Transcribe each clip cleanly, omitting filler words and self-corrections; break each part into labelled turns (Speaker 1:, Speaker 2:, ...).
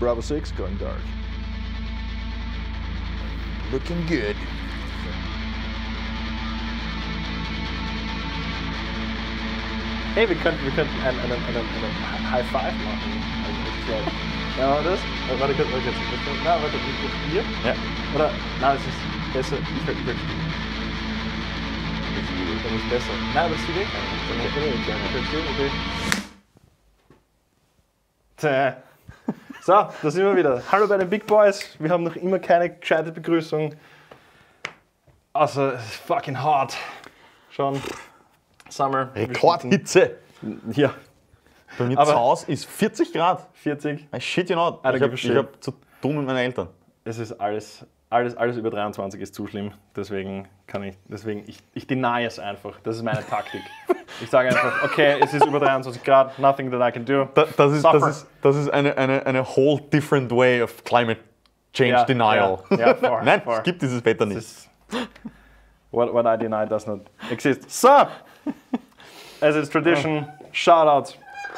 Speaker 1: Bravo 6 going dark. Looking good.
Speaker 2: Hey, wir könnten einen High Five machen. Ja, das? Warte kurz. Na, warte, hier?
Speaker 1: Ja.
Speaker 2: Oder? Nein, das ist besser. Ich verstehe. Das ist besser. Nein, das ist die Weg. Okay. So, da sind wir wieder. Hallo bei den Big Boys. Wir haben noch immer keine gescheite Begrüßung. Also, es ist fucking hot. Schon. Summer.
Speaker 1: Rekordhitze.
Speaker 2: Ja.
Speaker 1: Bei mir zu Hause ist 40 Grad.
Speaker 2: 40.
Speaker 1: I shit you not. Ich hab zu tun mit meinen Eltern.
Speaker 2: Es ist alles über 23 ist zu schlimm. Deswegen ich deny es einfach. Das ist meine Taktik. Ich sage einfach, okay, es ist über 23 Grad, nothing that I can do.
Speaker 1: Das ist eine whole different way of climate change denial.
Speaker 2: Ja,
Speaker 1: Nein, es gibt dieses Wetter nicht.
Speaker 2: What I deny does not exist. So, as it's tradition, Shoutout.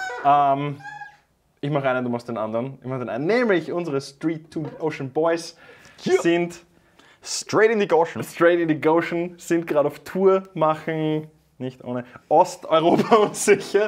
Speaker 2: Ich mache einen, du machst den anderen. Ich mache den einen. Nämlich unsere Street to Ocean Boys sind
Speaker 1: Straight in the Goshen.
Speaker 2: Sind gerade auf Tour, machen nicht ohne Osteuropa unsicher.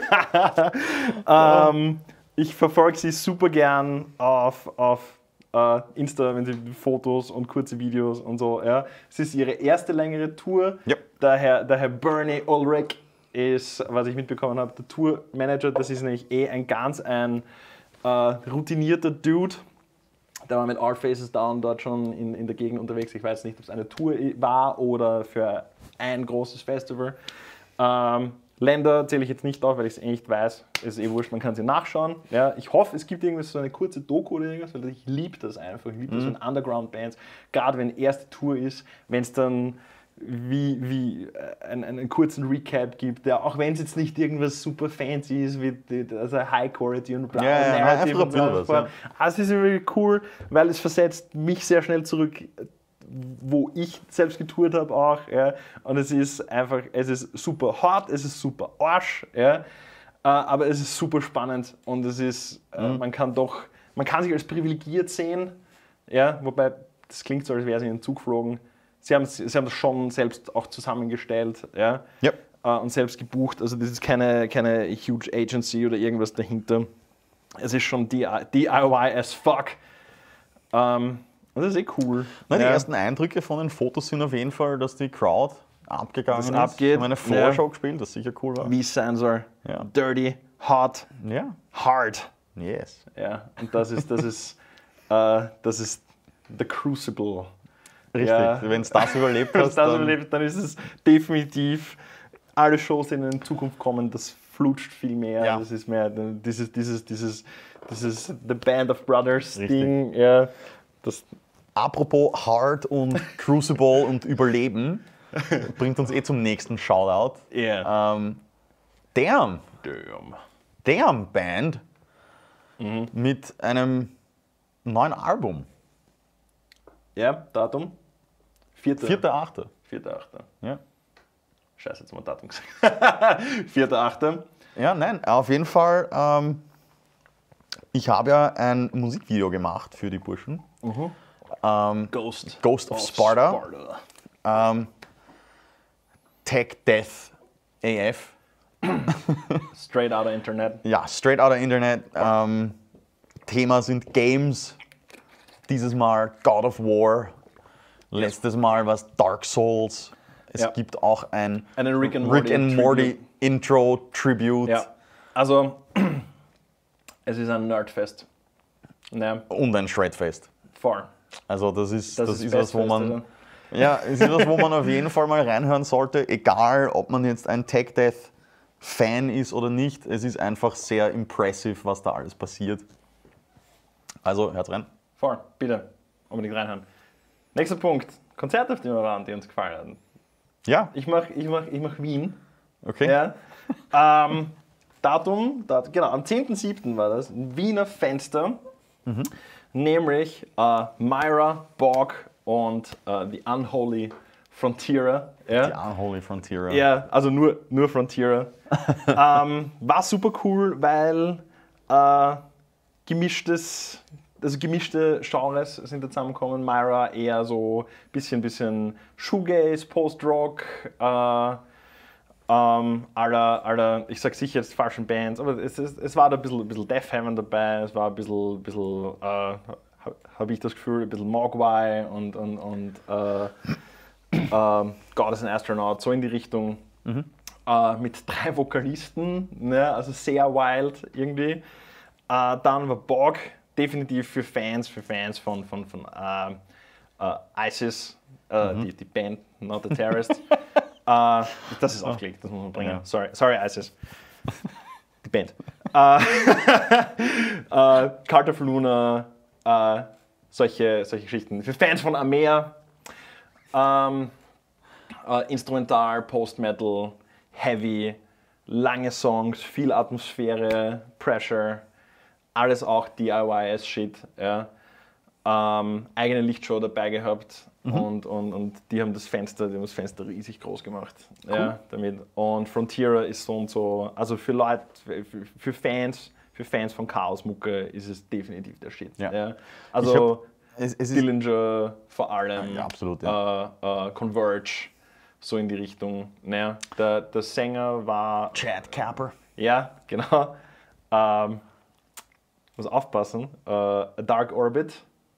Speaker 2: Ich verfolge sie super gern auf Insta, wenn sie Fotos und kurze Videos und so. Ja. Es ist ihre erste längere Tour.
Speaker 1: Yep.
Speaker 2: Der Herr Bernie Ulrich ist, was ich mitbekommen habe, der Tourmanager. Das ist nämlich ein ganz routinierter Dude. Der war mit Art Faces Down dort schon in der Gegend unterwegs. Ich weiß nicht, ob es eine Tour war oder für ein großes Festival. Länder zähle ich jetzt nicht auf, weil ich es nicht weiß. Es ist wurscht, man kann sie nachschauen. Ja, ich hoffe, es gibt irgendwas, so eine kurze Doku oder irgendwas, weil ich liebe das einfach. Ich liebe das, wenn Underground-Bands, gerade wenn erste Tour ist, wenn es dann wie einen kurzen Recap gibt, der, auch wenn es jetzt nicht irgendwas super fancy ist, wie High Quality und bla.
Speaker 1: Einfach ein bisschen was.
Speaker 2: Also es ist irgendwie cool, weil es versetzt mich sehr schnell zurück, wo ich selbst getourt habe auch. Ja. Und es ist super hart, es ist super Arsch, ja. Aber es ist super spannend und es ist, man kann sich als privilegiert sehen, ja, wobei das klingt so, als wäre sie in den Zug geflogen. Sie haben das schon selbst auch zusammengestellt, ja, und selbst gebucht. Also das ist keine huge Agency oder irgendwas dahinter. Es ist schon DIY as fuck. Und das ist cool.
Speaker 1: Die ersten Eindrücke von den Fotos sind auf jeden Fall, dass die Crowd abgegangen ist.
Speaker 2: Abgeht.
Speaker 1: Ich habe eine Floor-Show gespielt, das sicher cool war.
Speaker 2: Wie Sensor. Ja. Dirty, hot, hard.
Speaker 1: Yes.
Speaker 2: Ja, und das ist the Crucible.
Speaker 1: Richtig, ja. Wenn es das überlebt hast,
Speaker 2: dann ist es definitiv, alle Shows, die in Zukunft kommen, das flutscht viel mehr. Ja. Das ist mehr dieses The Band of Brothers Ding. Ja,
Speaker 1: apropos Hard und Crucible und Überleben, bringt uns zum nächsten Shoutout.
Speaker 2: Yeah.
Speaker 1: Damn Band mit einem neuen Album.
Speaker 2: Ja, Datum?
Speaker 1: 4.8.
Speaker 2: 4.8.
Speaker 1: Ja.
Speaker 2: Scheiße, jetzt haben wir Datum gesagt. 4.8.
Speaker 1: Ja, nein, auf jeden Fall. Ich habe ja ein Musikvideo gemacht für die Burschen.
Speaker 2: Ghost
Speaker 1: of Sparta. Tech Death AF.
Speaker 2: Straight Outta Internet.
Speaker 1: Ja, Straight Outta Internet. Thema sind Games. Dieses Mal God of War. Letztes Mal war es Dark Souls. Es gibt auch einen Rick and Morty Intro Tribute.
Speaker 2: Ja. Also, es ist ein Nerdfest. Ja.
Speaker 1: Und ein Shredfest.
Speaker 2: Voll.
Speaker 1: Also das ist was, wo man... Ja, es ist was, wo man auf jeden Fall mal reinhören sollte, egal ob man jetzt ein Tech Death Fan ist oder nicht. Es ist einfach sehr impressive, was da alles passiert. Also, hört's rein.
Speaker 2: Voll, bitte. Unbedingt reinhören. Nächster Punkt. Konzerte, auf die wir waren, die uns gefallen haben.
Speaker 1: Ja.
Speaker 2: Ich mach Wien.
Speaker 1: Okay.
Speaker 2: Ja. Datum, genau, am 10.7. war das. Ein Wiener Fenster. Nämlich Myra, Borg und The Unholy Frontierer. Ja.
Speaker 1: Die Unholy Frontierer.
Speaker 2: Ja, also nur Frontierer. War super cool, weil gemischte Genres sind da zusammengekommen. Myra eher so bisschen Shoegaze, Post-Rock, ich sag sicher jetzt falschen Bands, aber es war da ein bisschen Death Heaven dabei, es war ein bisschen habe ich das Gefühl, ein bisschen Mogwai und Goddess and Astronaut, so in die Richtung. Mit 3 Vokalisten, ne, also sehr wild irgendwie. Dann war Bog definitiv für Fans von ISIS, die Band, not the Terrorists. Das ist aufgelegt, das muss man bringen. Ja. Sorry ISIS. Die Band. Cult of Luna, solche Geschichten. Für Fans von Amea, Instrumental, Post-Metal, Heavy, lange Songs, viel Atmosphäre, Pressure, alles auch DIY-Shit. Ja. Eigene Lichtshow dabei gehabt und die haben das Fenster riesig groß gemacht. Cool. Ja, damit. Und Frontiera ist so und so, also für Leute, für Fans von Chaos-Mucke ist es definitiv der Shit. Ja. Ja. Also Dillinger vor allem,
Speaker 1: ja, absolut, ja.
Speaker 2: Converge, so in die Richtung. Naja, der Sänger war
Speaker 1: Chad Kapper.
Speaker 2: Ja, genau. Muss aufpassen. A Dark Orbit,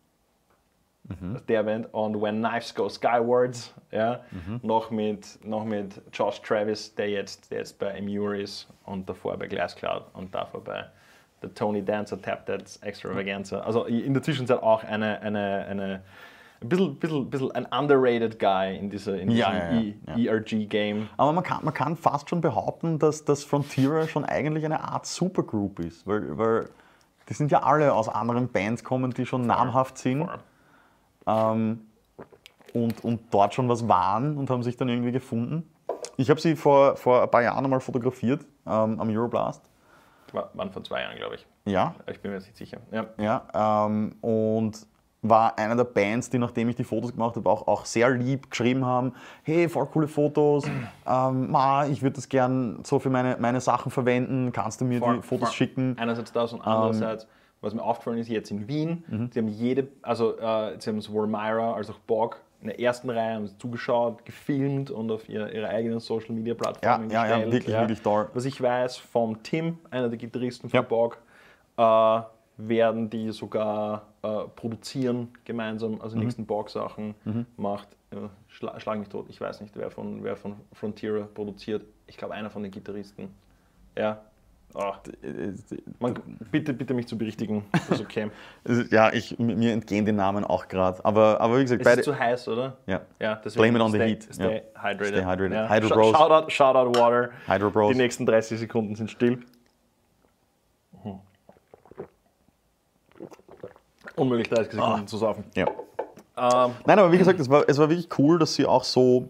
Speaker 2: der Band, und When Knives Go Skywards, ja, noch mit Josh Travis, der jetzt bei Amure ist und davor bei Glasscloud und davor bei The Tony Dancer Tap Dance Extravaganza. Also in der Zwischenzeit auch ein bisschen ein underrated Guy in diesem ERG-Game.
Speaker 1: Aber man kann fast schon behaupten, dass das Frontiera schon eigentlich eine Art Supergroup ist, weil die sind ja alle aus anderen Bands kommen, die schon namhaft sind und dort schon was waren und haben sich dann irgendwie gefunden. Ich habe sie vor ein paar Jahren einmal fotografiert am Euroblast.
Speaker 2: Waren vor 2 Jahren, glaube ich.
Speaker 1: Ja.
Speaker 2: Ich bin mir jetzt nicht sicher.
Speaker 1: Ja, und war einer der Bands, die, nachdem ich die Fotos gemacht habe, auch sehr lieb geschrieben haben, hey, voll coole Fotos, ich würde das gern so für meine Sachen verwenden, kannst du mir die Fotos schicken?
Speaker 2: Einerseits das und andererseits, was mir aufgefallen ist, jetzt in Wien, sie haben sie haben sowohl Myra als auch Bog in der ersten Reihe haben sie zugeschaut, gefilmt und auf ihre eigenen Social-Media-Plattformen gestellt.
Speaker 1: Ja, wirklich toll.
Speaker 2: Was ich weiß vom Tim, einer der Gitarristen von Bog, werden die sogar produzieren gemeinsam, also die nächsten Bog-Sachen macht. Schlag mich tot, ich weiß nicht, wer von Frontiera produziert. Ich glaube, einer von den Gitarristen. Ja. Bitte mich zu berichtigen, das ist okay.
Speaker 1: Ja, mir entgehen die Namen auch gerade. Aber wie gesagt,
Speaker 2: es ist zu heiß, oder?
Speaker 1: Ja.
Speaker 2: Blame
Speaker 1: it on the heat.
Speaker 2: Stay hydrated.
Speaker 1: Stay hydrated.
Speaker 2: Ja.
Speaker 1: Hydro Bros.
Speaker 2: Shoutout Water.
Speaker 1: Hydro Bros.
Speaker 2: Die nächsten 30 Sekunden sind still. Unmöglich 30 Sekunden zu saufen.
Speaker 1: Ja. Nein, aber wie gesagt, es war wirklich cool, dass sie auch so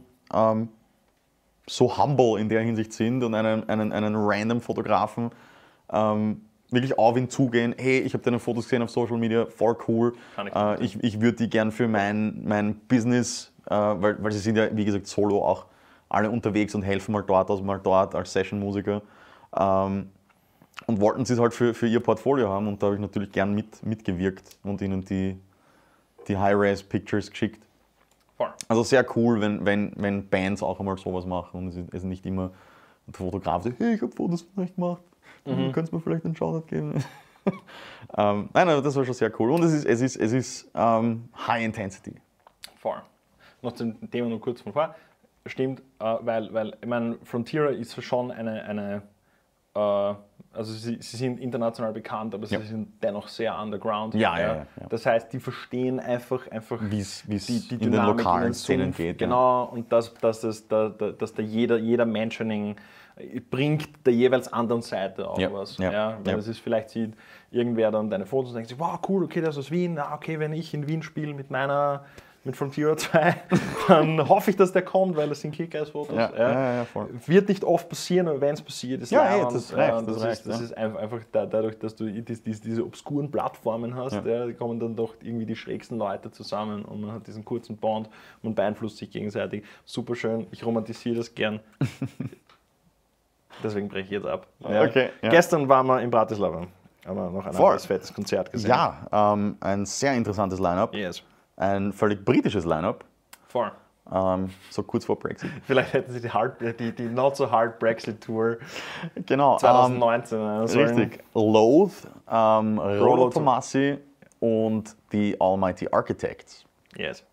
Speaker 1: humble in der Hinsicht sind und einen random Fotografen wirklich auf ihn zugehen. Hey, ich habe deine Fotos gesehen auf Social Media, voll cool. Ich würde die gern für mein Business, weil sie sind ja, wie gesagt, solo auch alle unterwegs und helfen mal dort als Session-Musiker. Und wollten sie es halt für ihr Portfolio haben und da habe ich natürlich gern mitgewirkt und ihnen die High-Res-Pictures geschickt. Also sehr cool, wenn Bands auch einmal sowas machen und es nicht immer der Fotograf sagt, hey, ich habe Fotos von euch gemacht, könntest du mir vielleicht einen Shoutout geben? Nein, aber das war schon sehr cool und es ist High Intensity.
Speaker 2: Voll. Noch zum Thema nur kurz von vor. Stimmt, weil ich meine, Frontiera ist schon eine also sie sind international bekannt, aber sie sind dennoch sehr underground.
Speaker 1: Ja.
Speaker 2: Das heißt, die verstehen einfach
Speaker 1: wie es
Speaker 2: die
Speaker 1: in den lokalen Szenen geht.
Speaker 2: Genau, und dass da jeder Mentioning bringt der jeweils anderen Seite auch was. Weil es ist, vielleicht sieht irgendwer dann deine Fotos und denkt sich, wow, cool, okay, das ist aus Wien. Okay, wenn ich in Wien spiele mit Frontiera 2, dann hoffe ich, dass der kommt, weil das sind Kick-Ass-Fotos.
Speaker 1: Ja, voll.
Speaker 2: Wird nicht oft passieren, aber wenn es passiert, ist
Speaker 1: das reicht.
Speaker 2: Das ist einfach dadurch, dass du diese obskuren Plattformen hast, da kommen dann doch irgendwie die schrägsten Leute zusammen und man hat diesen kurzen Bond, man beeinflusst sich gegenseitig. Super schön, ich romantisiere das gern. Deswegen breche ich jetzt ab.
Speaker 1: Okay,
Speaker 2: Gestern waren wir in Bratislava. Haben wir noch ein anderes fettes Konzert gesehen.
Speaker 1: Ja, ein sehr interessantes Line-Up.
Speaker 2: Yes.
Speaker 1: Ein völlig britisches Line-Up.
Speaker 2: Voll.
Speaker 1: So kurz vor Brexit.
Speaker 2: Vielleicht hätten sie die Not So Hard Brexit Tour
Speaker 1: Genau.
Speaker 2: 2019.
Speaker 1: Richtig. Loathe, Rollo Tomassi und die Almighty Architects.
Speaker 2: Yes.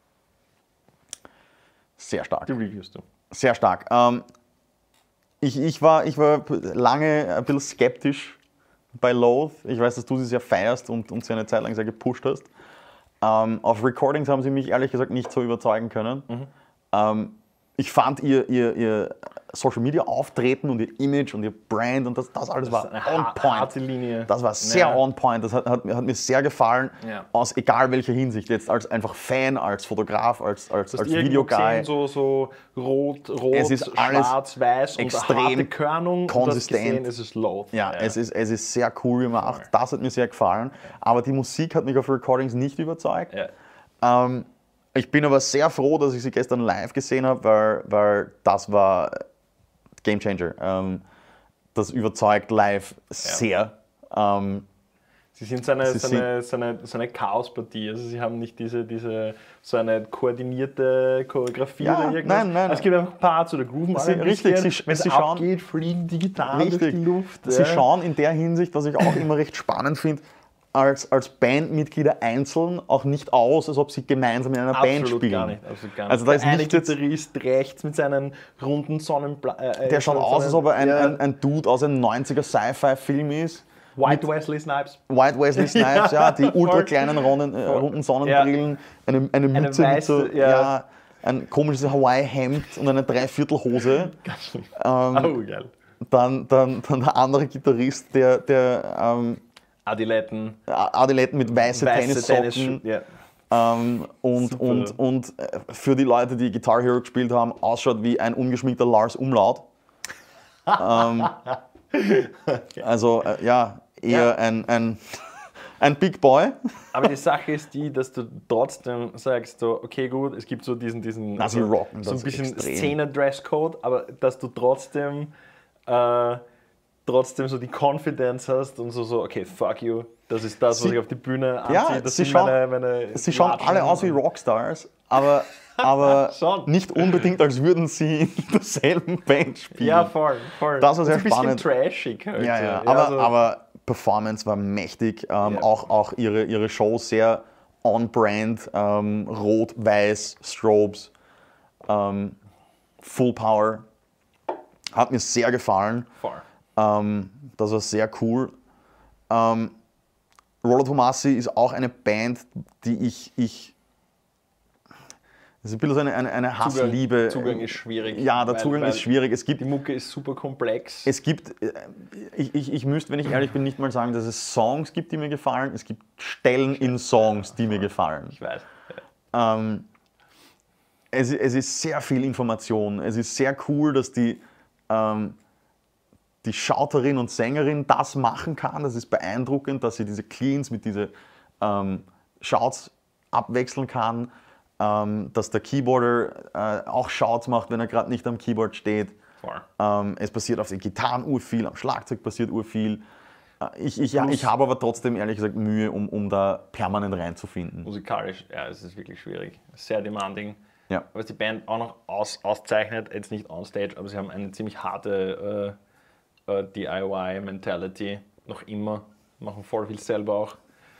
Speaker 1: Sehr stark.
Speaker 2: Die reviewst du.
Speaker 1: Sehr stark. Ich war lange ein bisschen skeptisch bei Loathe. Ich weiß, dass du sie sehr feierst und sie eine Zeit lang sehr gepusht hast. Auf Recordings haben sie mich ehrlich gesagt nicht so überzeugen können. Ich fand ihr Social Media Auftreten und ihr Image und ihr Brand und das alles war on point.
Speaker 2: Linie.
Speaker 1: Das war sehr on point. Das hat mir sehr gefallen.
Speaker 2: Ja.
Speaker 1: Aus egal welcher Hinsicht. Jetzt als einfach Fan, als Fotograf, als Videoguy.
Speaker 2: So rot,
Speaker 1: es ist
Speaker 2: schwarz, weiß
Speaker 1: extrem
Speaker 2: und harte Körnung.
Speaker 1: konsistent.
Speaker 2: Und das gesehen, es ist Loathe.
Speaker 1: Ja, es ist sehr cool gemacht. Das hat mir sehr gefallen. Aber die Musik hat mich auf Recordings nicht überzeugt.
Speaker 2: Ja.
Speaker 1: Ich bin aber sehr froh, dass ich sie gestern live gesehen habe, weil das war Game Changer. Das überzeugt live sehr.
Speaker 2: Sie sind so eine Chaospartie. Also sie haben nicht so eine koordinierte Choreografie oder irgendwas.
Speaker 1: Nein.
Speaker 2: Es gibt einfach Parts oder Grooven.
Speaker 1: Richtig,
Speaker 2: wenn sie abgeht, fliegen die Gitarren durch die Luft.
Speaker 1: Sie schauen in der Hinsicht, was ich auch immer recht spannend finde, als Bandmitglieder einzeln auch nicht aus, als ob sie gemeinsam in einer Band spielen.
Speaker 2: Absolut gar nicht.
Speaker 1: Also da ist
Speaker 2: ein
Speaker 1: nicht
Speaker 2: Gitarrist rechts mit seinen runden Sonnenblumen.
Speaker 1: Der schaut aus, als ob er ein Dude aus einem 90er Sci-Fi-Film ist.
Speaker 2: White Wesley Snipes,
Speaker 1: ja, die ultra kleinen runden Sonnenbrillen, eine Mütze mit so, ein komisches Hawaii-Hemd und eine Dreiviertelhose.
Speaker 2: Geil.
Speaker 1: Dann der andere Gitarrist, der
Speaker 2: Adiletten
Speaker 1: mit weißen Tennissocken. Und für die Leute, die Guitar Hero gespielt haben, ausschaut wie ein ungeschminkter Lars Umlaut. Also eher ein Big Boy.
Speaker 2: Aber die Sache ist die, dass du trotzdem sagst, okay gut, es gibt so diesen
Speaker 1: sie rocken
Speaker 2: so ein bisschen
Speaker 1: extrem.
Speaker 2: Szene-Dresscode, aber dass du trotzdem so die Confidence hast und so okay, fuck you, das ist das, was ich auf die Bühne anziehe.
Speaker 1: Ja,
Speaker 2: das
Speaker 1: sie schauen alle aus wie Rockstars, aber nicht unbedingt, als würden sie in derselben Band spielen.
Speaker 2: Ja, voll.
Speaker 1: Das war sehr spannend.
Speaker 2: Ein bisschen trashig halt.
Speaker 1: Ja. Aber Performance war mächtig. Auch ihre Show sehr on-brand. Rot, weiß, Strobes, Full Power. Hat mir sehr gefallen.
Speaker 2: Voll.
Speaker 1: Das war sehr cool. Rollo Tomassi ist auch eine Band, die ich das ist ein bisschen so eine Hassliebe.
Speaker 2: Zugang ist schwierig.
Speaker 1: Ja, der Zugang ist schwierig.
Speaker 2: Die Mucke ist super komplex.
Speaker 1: Es gibt, ich müsste, wenn ich ehrlich bin, nicht mal sagen, dass es Songs gibt, die mir gefallen. Es gibt Stellen in Songs, die mir gefallen.
Speaker 2: Ich weiß.
Speaker 1: Es ist sehr viel Information. Es ist sehr cool, dass die Schauterin und Sängerin das machen kann. Das ist beeindruckend, dass sie diese Cleans mit diesen Shouts abwechseln kann. Dass der Keyboarder auch Shouts macht, wenn er gerade nicht am Keyboard steht. Es passiert auf den Gitarren urviel, am Schlagzeug passiert urviel. Ich habe aber trotzdem ehrlich gesagt Mühe, um da permanent reinzufinden.
Speaker 2: Musikalisch, ja, es ist wirklich schwierig. Sehr demanding.
Speaker 1: Ja.
Speaker 2: Was die Band auch noch auszeichnet, jetzt nicht on stage, aber sie haben eine ziemlich harte DIY-Mentality. Noch immer. Machen voll viel selber auch.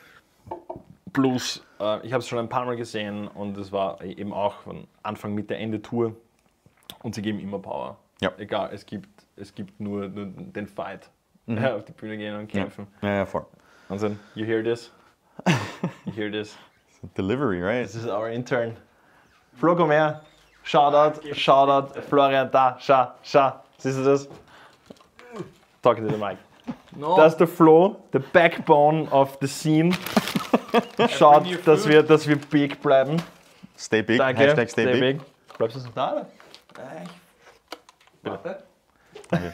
Speaker 2: Plus, ich habe es schon ein paar Mal gesehen und es war eben auch von Anfang, Mitte, Ende Tour und sie geben immer Power.
Speaker 1: Ja.
Speaker 2: Egal, es gibt nur den Fight. Auf die Bühne gehen und kämpfen.
Speaker 1: Ja, voll.
Speaker 2: Und dann, you hear this? You hear this?
Speaker 1: Delivery, right?
Speaker 2: This is our intern. Flo, komm her. Shoutout, Florian, da, schau. Siehst du das? Talking to the mic.
Speaker 3: No.
Speaker 2: Das ist der Flo, the backbone of the scene. Schaut, dass wir big bleiben.
Speaker 1: Stay big,
Speaker 2: Danke.
Speaker 1: Hashtag stay big.
Speaker 2: Bleibst du noch da, oder?
Speaker 3: Warte.
Speaker 1: Danke.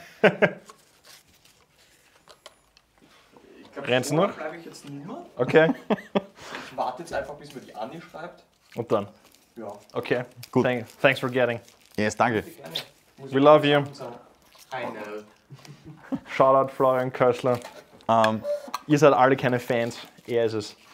Speaker 3: Ich glaub,
Speaker 2: Rennst du noch?
Speaker 3: Bleibe ich jetzt nur.
Speaker 2: Okay.
Speaker 3: Ich warte jetzt einfach, bis mir die Anni schreibt.
Speaker 2: Und dann.
Speaker 3: Ja.
Speaker 2: Okay.
Speaker 1: Gut.
Speaker 2: Thanks for getting.
Speaker 1: Yes, danke.
Speaker 3: Gerne.
Speaker 2: We love you.
Speaker 3: I know.
Speaker 2: Shoutout Florian Kössler. Ihr seid alle keine Fans, er ist es.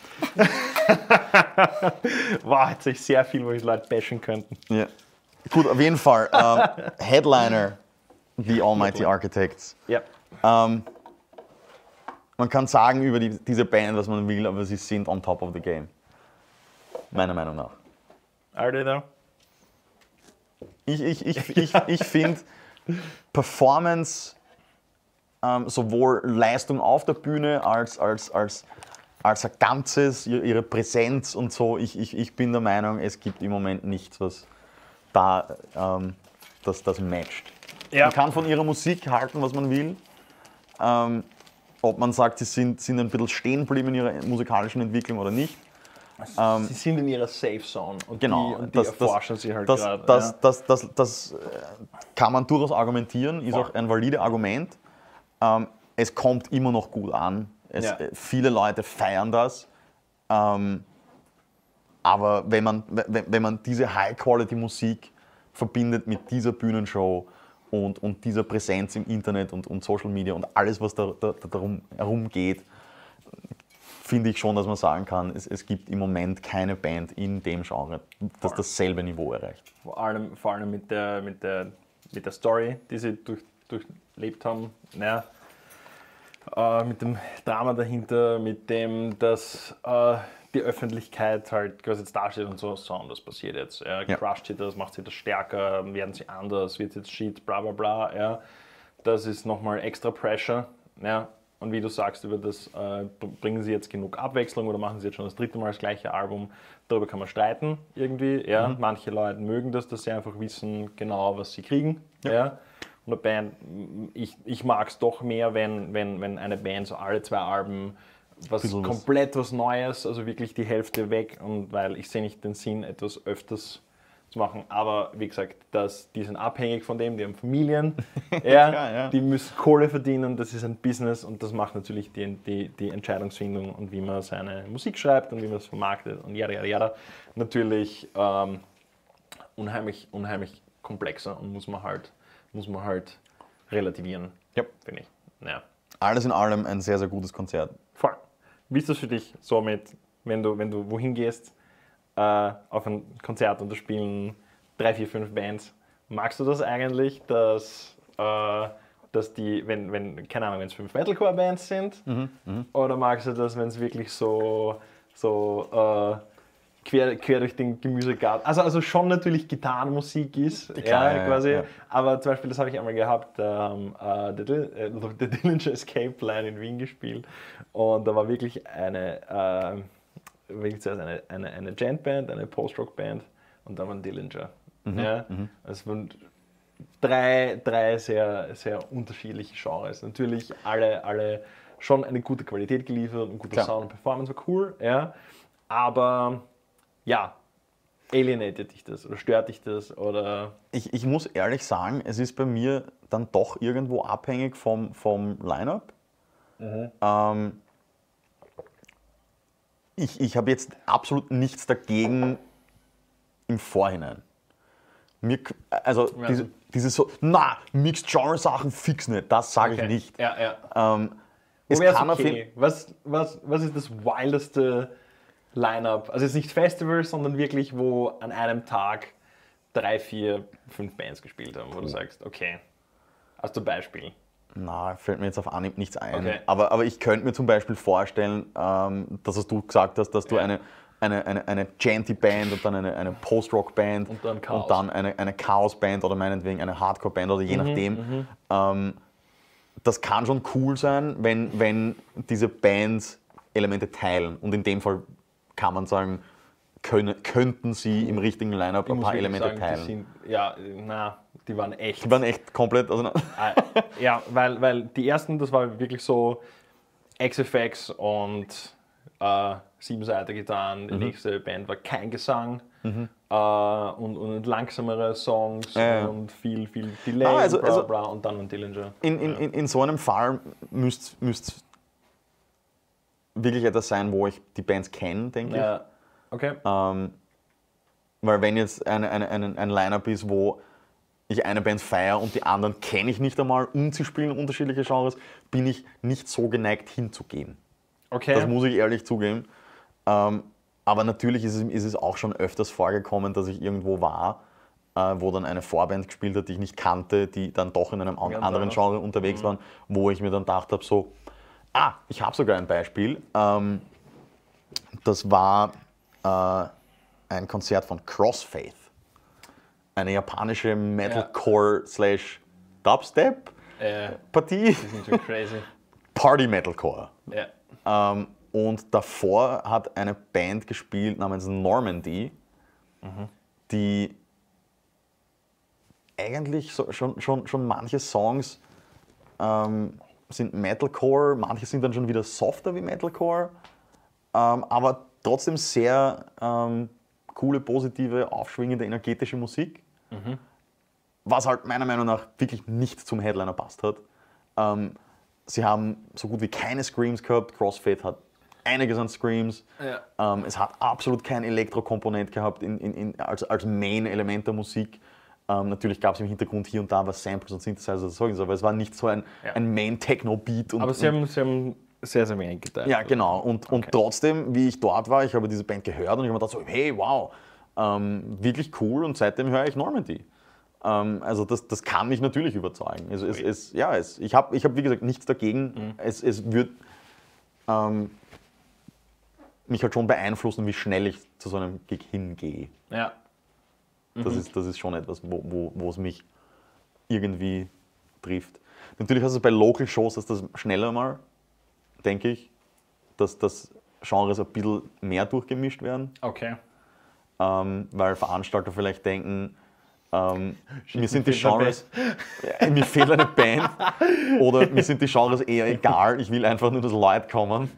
Speaker 2: Wow, jetzt habe ich sehr viel, wo ich Leute bashen könnten.
Speaker 1: Ja. Gut, auf jeden Fall. Headliner, The Almighty Architects.
Speaker 2: Ja.
Speaker 1: Man kann sagen über diese Band, was man will, aber sie sind on top of the game. Meiner Meinung nach.
Speaker 2: Are they though?
Speaker 1: Ich finde Performance, sowohl Leistung auf der Bühne als ein Ganzes, ihre Präsenz und so, ich bin der Meinung, es gibt im Moment nichts, was da das matcht.
Speaker 2: Ja.
Speaker 1: Man kann von ihrer Musik halten, was man will. Ob man sagt, sie sind ein bisschen stehen geblieben in ihrer musikalischen Entwicklung oder nicht.
Speaker 2: Sie sind in ihrer Safe Zone und
Speaker 1: genau,
Speaker 2: die erforschen sie halt gerade.
Speaker 1: Das kann man durchaus argumentieren, ist auch ein valides Argument. Es kommt immer noch gut an. Viele Leute feiern das. Aber wenn man diese High-Quality-Musik verbindet mit dieser Bühnenshow und dieser Präsenz im Internet und Social Media und alles, was darum herum geht, finde ich schon, dass man sagen kann, es gibt im Moment keine Band in dem Genre, das dasselbe Niveau erreicht.
Speaker 2: Vor allem mit der Story, die sie durchlebt haben. Naja, mit dem Drama dahinter, mit dem, dass die Öffentlichkeit halt quasi jetzt dasteht und so, das passiert jetzt. Crusht sie das, macht sie das stärker, werden sie anders, wird jetzt Shit, bla bla bla. Ja. Das ist nochmal extra Pressure. Ja. Und wie du sagst, über das bringen sie jetzt genug Abwechslung oder machen sie jetzt schon das 3. Mal das gleiche Album. Darüber kann man streiten irgendwie. Ja. Manche Leute mögen das, dass sie einfach wissen genau, was sie kriegen. Ja. Und eine Band, ich mag es doch mehr, wenn eine Band so alle 2 Alben komplett was Neues, also wirklich die Hälfte weg, und weil ich sehe nicht den Sinn, etwas öfters zu machen. Aber wie gesagt, die sind abhängig von dem, die haben Familien, die müssen Kohle verdienen, das ist ein Business und das macht natürlich die Entscheidungsfindung und wie man seine Musik schreibt und wie man es vermarktet und yada. Natürlich unheimlich komplexer und muss man halt relativieren, finde ich. Ja.
Speaker 1: Alles in allem ein sehr, sehr gutes Konzert.
Speaker 2: Voll. Wie ist das für dich so wenn du wohin gehst, auf ein Konzert und da spielen 3, 4, 5 Bands? Magst du das eigentlich, dass die, wenn keine Ahnung, wenn es 5 Metalcore-Bands sind? Oder magst du das, wenn es wirklich so quer durch den Gemüsegarten, also schon natürlich Gitarrenmusik ist, quasi, aber zum Beispiel, das habe ich einmal gehabt, The Dillinger Escape Plan in Wien gespielt, und da war wirklich eine Gent-Band, eine Post-Rock-Band und dann war ein Dillinger. Es waren 3 sehr, sehr unterschiedliche Genres. Natürlich alle schon eine gute Qualität geliefert und gute Sound und Performance war cool, aber alienated dich das oder stört dich das? Oder? Ich
Speaker 1: muss ehrlich sagen, es ist bei mir dann doch irgendwo abhängig vom Line-Up. Ich habe jetzt absolut nichts dagegen im Vorhinein. Dieses so, Mixed Genre Sachen fix nicht, das sage ich nicht.
Speaker 2: Es kann okay. Was ist das wildeste Line-Up? Also jetzt nicht Festival, sondern wirklich, wo an einem Tag 3, 4, 5 Bands gespielt haben, wo du sagst, okay, hast du ein Beispiel?
Speaker 1: Fällt mir jetzt auf Anhieb nichts ein. Okay. Aber ich könnte mir zum Beispiel vorstellen, dass du gesagt hast, dass du eine Genty-Band und dann eine Post-Rock-Band und dann eine Chaos-Band oder meinetwegen eine Hardcore-Band oder je nachdem. Das kann schon cool sein, wenn diese Bands Elemente teilen. Und in dem Fall kann man sagen, könnten sie im richtigen Line-Up ein paar Elemente teilen.
Speaker 2: Die waren echt.
Speaker 1: Die waren echt komplett auseinander.
Speaker 2: Weil die ersten, das war wirklich so XFX und 7-Seiter Gitarren. Die nächste Band war kein Gesang und langsamere Songs und viel Delay und dann ein Dillinger.
Speaker 1: In so einem Fall müsste wirklich etwas sein, wo ich die Bands kenne, denke ich.
Speaker 2: Okay.
Speaker 1: Weil wenn jetzt ein Line-Up ist, wo ich eine Band feiere und die anderen kenne ich nicht einmal und sie spielen unterschiedliche Genres, bin ich nicht so geneigt hinzugehen.
Speaker 2: Okay.
Speaker 1: Das muss ich ehrlich zugeben. Aber natürlich ist es auch schon öfters vorgekommen, dass ich irgendwo war, wo dann eine Vorband gespielt hat, die ich nicht kannte, die dann doch in einem anderen Genre unterwegs waren, wo ich mir dann gedacht habe, so, ich habe sogar ein Beispiel. Das war ein Konzert von Crossfaith, eine japanische Metalcore/Dubstep-Partie.
Speaker 2: Die sind schon crazy.
Speaker 1: Party-Metalcore.
Speaker 2: Ja.
Speaker 1: Und davor hat eine Band gespielt namens Normandy, die eigentlich schon manche Songs sind Metalcore, manche sind dann schon wieder softer wie Metalcore, aber trotzdem sehr coole, positive, aufschwingende, energetische Musik, was halt meiner Meinung nach wirklich nicht zum Headliner passt hat. Sie haben so gut wie keine Screams gehabt, Crossfaith hat einiges an Screams.
Speaker 2: Ja.
Speaker 1: Es hat absolut kein Elektrokomponent gehabt als Main-Element der Musik. Natürlich gab es im Hintergrund hier und da was Samples und Synthesizer, aber es war nicht so ein Main-Techno-Beat.
Speaker 2: Aber sie haben sehr, sehr wenig geteilt.
Speaker 1: Ja, genau. Und trotzdem, wie ich dort war, ich habe diese Band gehört und ich habe mir gedacht, so, hey, wow, wirklich cool, und seitdem höre ich Normandy. Also das kann mich natürlich überzeugen. Also ich habe wie gesagt nichts dagegen. Es wird mich halt schon beeinflussen, wie schnell ich zu so einem Gig hingehe.
Speaker 2: Ja.
Speaker 1: Das ist schon etwas, wo es mich irgendwie trifft. Natürlich hast du bei Local Shows das schneller mal, denke ich, dass das Genres ein bisschen mehr durchgemischt werden.
Speaker 2: Okay.
Speaker 1: Weil Veranstalter vielleicht denken, mir sind die Genres, mir fehlt eine Band, oder mir sind die Genres eher egal, ich will einfach nur, dass Leute kommen.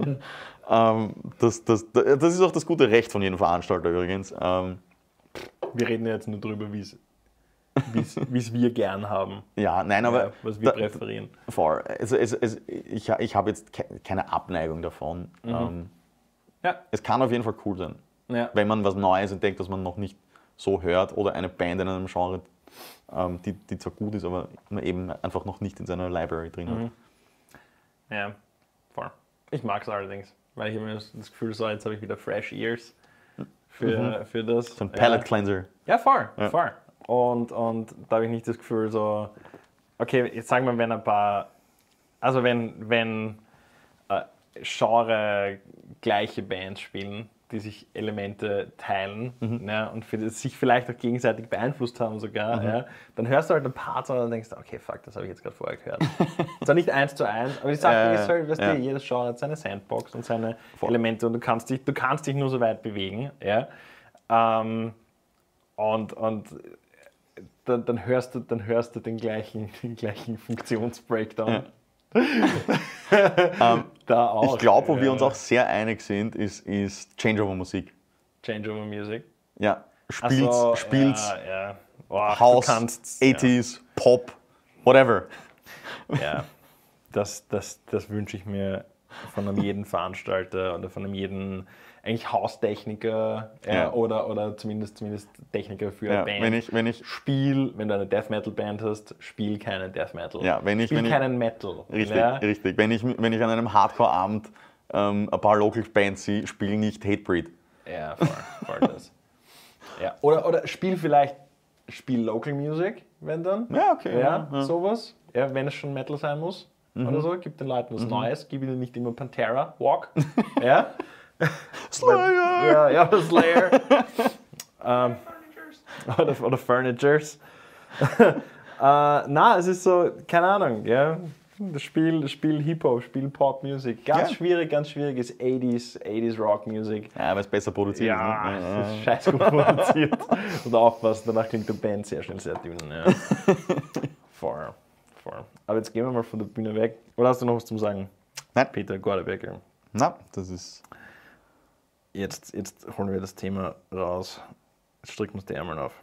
Speaker 1: Das ist auch das gute Recht von jedem Veranstalter übrigens.
Speaker 2: Wir reden ja jetzt nur darüber, wie es wir gern haben.
Speaker 1: Ja, nein, aber
Speaker 2: was wir präferieren.
Speaker 1: Voll. Ich habe jetzt keine Abneigung davon. Es kann auf jeden Fall cool sein, wenn man was Neues entdeckt, das man noch nicht so hört, oder eine Band in einem Genre, die zwar gut ist, aber man eben einfach noch nicht in seiner Library drin hat.
Speaker 2: Ja, voll. Ich mag es allerdings, weil ich habe mir das Gefühl, so jetzt habe ich wieder fresh ears für das.
Speaker 1: So ein Palate Cleanser.
Speaker 2: Ja, voll. Und da habe ich nicht das Gefühl, so, okay, jetzt sagen wir, wenn ein paar, also wenn Genre gleiche Bands spielen, die sich Elemente teilen, und sich vielleicht auch gegenseitig beeinflusst haben sogar, dann hörst du halt ein paar Songs und denkst, okay, fuck, das habe ich jetzt gerade vorher gehört. Zwar nicht 1:1, aber die Sache ist halt, weißt du, jedes Genre hat seine Sandbox und seine Elemente, und du kannst dich nur so weit bewegen. Ja? Und dann hörst du den gleichen Funktionsbreakdown. Da auch.
Speaker 1: Ich glaube, wo wir uns auch sehr einig sind, ist Changeover-Musik.
Speaker 2: Changeover-Music?
Speaker 1: Ja, spielt's House, 80s, Pop, whatever.
Speaker 2: Ja, das wünsche ich mir von einem jeden Veranstalter oder von einem jeden eigentlich Haustechniker oder zumindest Techniker für eine Band.
Speaker 1: Wenn
Speaker 2: du eine Death Metal Band hast, spiel keinen Death Metal.
Speaker 1: Ja,
Speaker 2: keinen Metal.
Speaker 1: Richtig. Wenn ich an einem Hardcore-Abend ein paar Local Bands sehe, spiel nicht Hatebreed.
Speaker 2: Ja, voll das. Ja. Oder spiel Local Music, wenn dann.
Speaker 1: Ja, okay.
Speaker 2: Ja, sowas. Ja, wenn es schon Metal sein muss oder so. Gib den Leuten was Neues. Gib ihnen nicht immer Pantera Walk. Ja.
Speaker 1: Slayer!
Speaker 2: Ja, Slayer. Oder Furnitures. Es ist so, keine Ahnung, ja. Das Spiel Hip-Hop, Spiel Pop-Music. Ganz schwierig ist 80s Rock-Music.
Speaker 1: Ja, weil es besser produziert ist.
Speaker 2: Ne? Das ist scheiß gut produziert. Und aufpassen, danach klingt die Band sehr schnell sehr dünn. Ja. Voll. Aber jetzt gehen wir mal von der Bühne weg. Oder hast du noch was zum Sagen?
Speaker 1: Nein.
Speaker 2: Peter Gordebecker.
Speaker 1: Na, das ist...
Speaker 2: Jetzt holen wir das Thema raus. Jetzt stricken wir uns die Ärmel auf.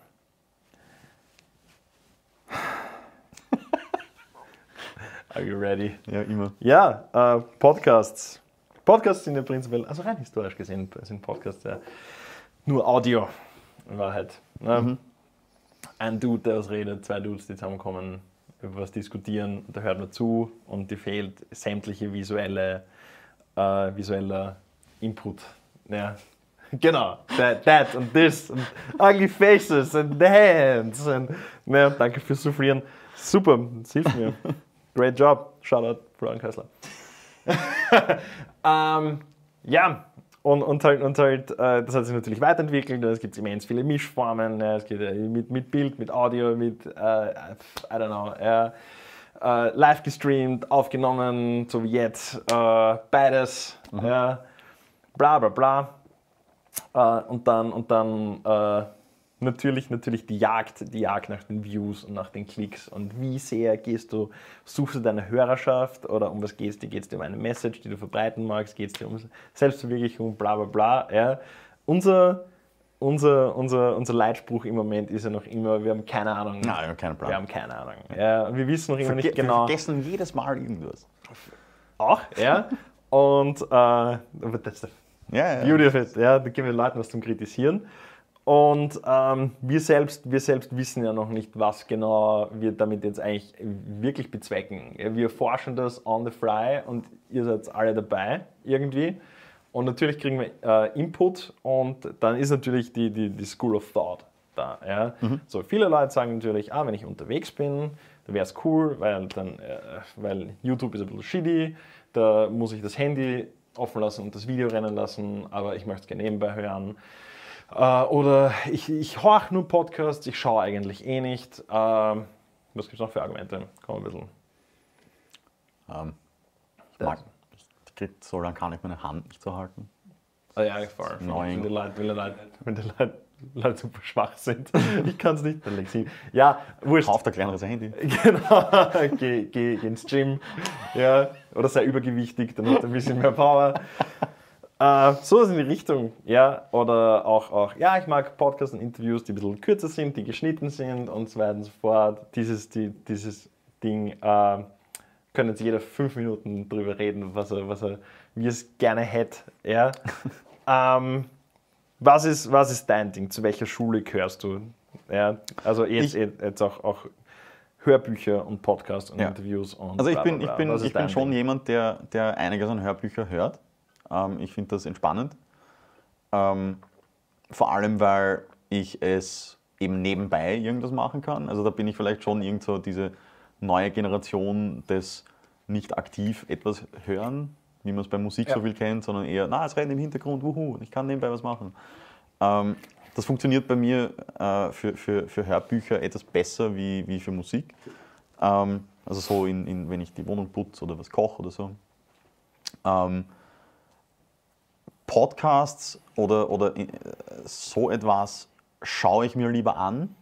Speaker 2: Are you ready?
Speaker 1: Ja, immer.
Speaker 2: Ja, Podcasts. Podcasts sind ja prinzipiell, also rein historisch gesehen, sind Podcasts ja nur Audio, in Wahrheit. Ein Dude, der was redet, zwei Dudes, die zusammenkommen, über was diskutieren, da hört man zu, und dir fehlt sämtliche visuelle visueller Input. Ja. Genau, that und this und ugly faces and the hands. Und, ja, danke fürs Soufflieren. Super, das hilft mir. Great job. Shoutout, Florian Kessler. Ja, und halt, das hat sich natürlich weiterentwickelt. Es gibt immens viele Mischformen. Es geht mit Bild, mit Audio, mit, I don't know, live gestreamt, aufgenommen, so wie jetzt. Beides. Ja, bla bla bla. Und dann natürlich die Jagd nach den Views und nach den Klicks. Und wie sehr suchst du deine Hörerschaft oder um was geht es dir? Geht es dir um eine Message, die du verbreiten magst? Geht es dir um Selbstverwirklichung, bla bla bla. Ja. Unser Leitspruch im Moment ist ja noch immer, wir haben keine Ahnung.
Speaker 1: Nein, wir haben keinen Plan.
Speaker 2: Wir haben keine Ahnung. Ja, und wir wissen noch immer nicht genau.
Speaker 1: Wir vergessen jedes Mal irgendwas.
Speaker 2: Auch, ja. Und aber that's the beauty of it. Ja, da geben wir den Leuten was zum Kritisieren. Und wir selbst wissen ja noch nicht, was genau wir damit jetzt eigentlich wirklich bezwecken. Ja, wir forschen das on the fly und ihr seid alle dabei irgendwie. Und natürlich kriegen wir Input und dann ist natürlich die School of Thought da. Ja? So, viele Leute sagen natürlich, wenn ich unterwegs bin, dann wäre es cool, weil YouTube ist ein bisschen shitty, da muss ich das Handy offen lassen und das Video rennen lassen, aber ich möchte es gerne nebenbei hören. Oder ich horche nur Podcasts, ich schaue eigentlich eh nicht. Was gibt es noch für Argumente? Komm ein bisschen.
Speaker 1: So lange kann ich meine Hand nicht so halten.
Speaker 2: Ja, voll. Wenn die Leute super schwach sind. Ich kann es nicht. Dann leg sie. Ja, wurscht.
Speaker 1: Kauf ein kleineres Handy.
Speaker 2: Genau. Geh ins Gym. Ja. Oder sei übergewichtig, dann hat er ein bisschen mehr Power. So in die Richtung, ja, oder auch, ja, ich mag Podcasts und Interviews, die ein bisschen kürzer sind, die geschnitten sind und so weiter und so fort. Dieses Ding können jetzt jeder 5 Minuten drüber reden, wie es gerne hätte, ja. Was ist dein Ding? Zu welcher Schule gehörst du? Ja, also jetzt auch Hörbücher und Podcasts und Interviews und
Speaker 1: also ich bin schon jemand, der einiges an Hörbücher hört. Ich finde das entspannend. Vor allem, weil ich es eben nebenbei irgendwas machen kann. Also da bin ich vielleicht schon irgend so diese neue Generation des nicht aktiv etwas hören, wie man es bei Musik so viel kennt, sondern eher, es rennt im Hintergrund, wuhu, ich kann nebenbei was machen. Das funktioniert bei mir für Hörbücher etwas besser wie für Musik. Also so, wenn ich die Wohnung putze oder was koche oder so. Podcasts oder so etwas schaue ich mir lieber an,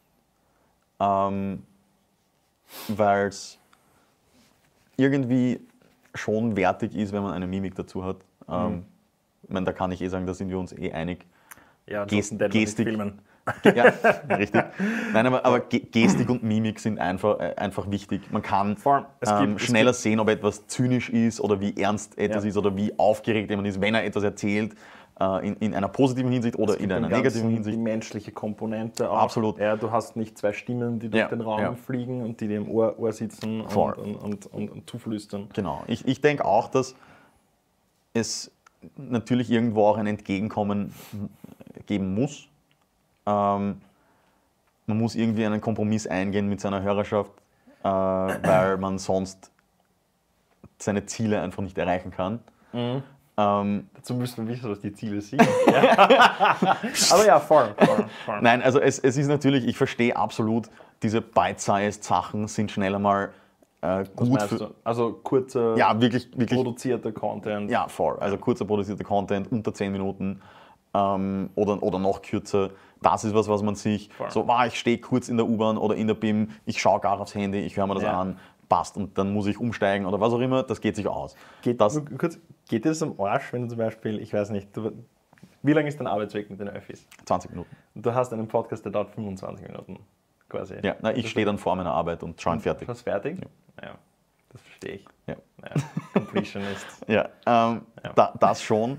Speaker 1: weil es irgendwie schon wertig ist, wenn man eine Mimik dazu hat. Ich meine, da kann ich sagen, da sind wir uns einig.
Speaker 2: Ja, Gestik. Filmen.
Speaker 1: Ja, richtig. Nein, aber Gestik und Mimik sind einfach wichtig. Man kann schneller sehen, ob etwas zynisch ist oder wie ernst etwas ist oder wie aufgeregt jemand ist, wenn er etwas erzählt, in einer positiven Hinsicht oder in einer negativen Hinsicht.
Speaker 2: Die menschliche Komponente auch.
Speaker 1: Absolut.
Speaker 2: Ja, du hast nicht 2 Stimmen, die durch den Raum fliegen und die dir im Ohr sitzen und zuflüstern.
Speaker 1: Genau. Ich denke auch, dass es natürlich irgendwo auch ein Entgegenkommen geben muss. Man muss irgendwie einen Kompromiss eingehen mit seiner Hörerschaft, weil man sonst seine Ziele einfach nicht erreichen kann.
Speaker 2: Dazu müssen wir wissen, was die Ziele sind. Aber ja, voll.
Speaker 1: Nein, also es ist natürlich, ich verstehe absolut, diese bite-sized Sachen sind schneller mal gut für...
Speaker 2: Also kurzer,
Speaker 1: wirklich
Speaker 2: produzierter Content.
Speaker 1: Ja, voll. Also kurzer produzierter Content, unter 10 Minuten oder noch kürzer. Das ist was man sich ich stehe kurz in der U-Bahn oder in der BIM, ich schaue gar aufs Handy, ich höre mir das an, passt und dann muss ich umsteigen oder was auch immer, das geht sich aus.
Speaker 2: Geht dir das am Arsch, wenn du zum Beispiel, ich weiß nicht, wie lange ist dein Arbeitsweg mit den Öffis?
Speaker 1: 20 Minuten.
Speaker 2: Und du hast einen Podcast, der dauert 25 Minuten quasi.
Speaker 1: Ja, ich stehe dann vor meiner Arbeit und schaue ihn fertig.
Speaker 2: Hast du fertig? Ja, das verstehe ich.
Speaker 1: Ja.
Speaker 2: Completionist.
Speaker 1: Das schon.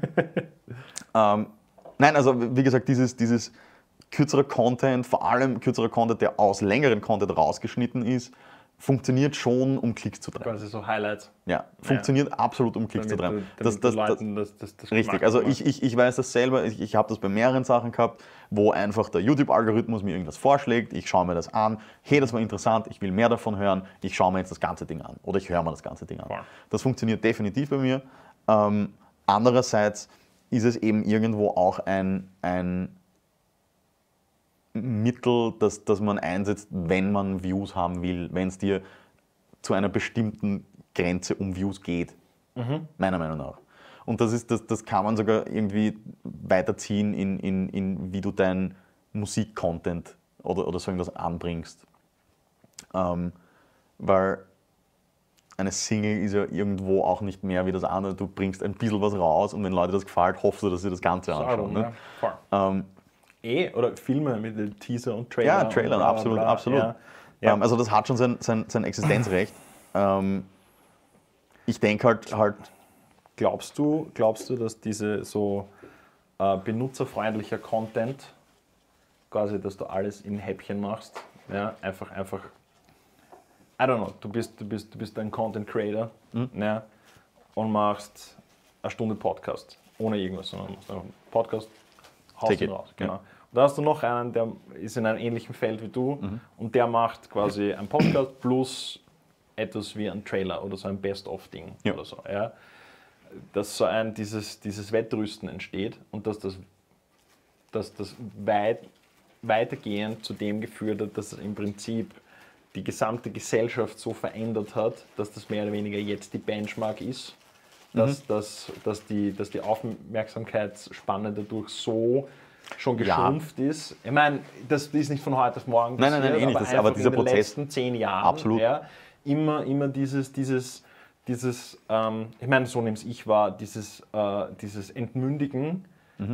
Speaker 1: Nein, also wie gesagt, dieses kürzere Content, vor allem kürzerer Content, der aus längeren Content rausgeschnitten ist, funktioniert schon, um Klicks zu treiben.
Speaker 2: Quasi so Highlights.
Speaker 1: Ja, funktioniert absolut, um Klicks zu treiben.
Speaker 2: Das
Speaker 1: Richtig, also ich weiß das selber, ich habe das bei mehreren Sachen gehabt, wo einfach der YouTube-Algorithmus mir irgendwas vorschlägt, ich schaue mir das an, hey, das war interessant, ich will mehr davon hören, ich schaue mir jetzt das ganze Ding an oder ich höre mir das ganze Ding an.
Speaker 2: Voll.
Speaker 1: Das funktioniert definitiv bei mir. Andererseits ist es eben irgendwo auch ein Mittel, das man einsetzt, wenn man Views haben will, wenn es dir zu einer bestimmten Grenze um Views geht, meiner Meinung nach. Und das kann man sogar irgendwie weiterziehen in wie du deinen Musik-Content oder so irgendwas anbringst. Weil eine Single ist ja irgendwo auch nicht mehr wie das andere. Du bringst ein bisschen was raus und wenn Leute das gefällt, hoffst du, dass sie das Ganze anschauen. Ne?
Speaker 2: Ja. Oder Filme mit dem Teaser und Trailer.
Speaker 1: Ja, Trailer, absolut. Ja. Ja. Also das hat schon sein Existenzrecht. Ich denke halt.
Speaker 2: Glaubst du, dass diese so benutzerfreundlicher Content, quasi, dass du alles in Häppchen machst, ja, einfach, I don't know, du bist ein Content Creator, ja, und machst eine Stunde Podcast, ohne irgendwas, sondern machst einen Podcast, haust ihn raus. Genau.
Speaker 1: Ja.
Speaker 2: Und da hast du noch einen, der ist in einem ähnlichen Feld wie du und der macht quasi einen Podcast plus etwas wie ein Trailer oder so ein Best-of-Ding oder so. Ja. Dass so dieses Wettrüsten entsteht und dass das weitergehend zu dem geführt hat, dass es im Prinzip die gesamte Gesellschaft so verändert hat, dass das mehr oder weniger jetzt die Benchmark ist, dass die Aufmerksamkeitsspanne dadurch so schon geschrumpft ist. Ich meine, das ist nicht von heute auf morgen passiert,
Speaker 1: nein, eh nicht. Aber dieser
Speaker 2: in den
Speaker 1: Prozess,
Speaker 2: letzten 10 Jahren,
Speaker 1: absolut.
Speaker 2: Ja, immer dieses ich meine, so nehme ich wahr, dieses Entmündigen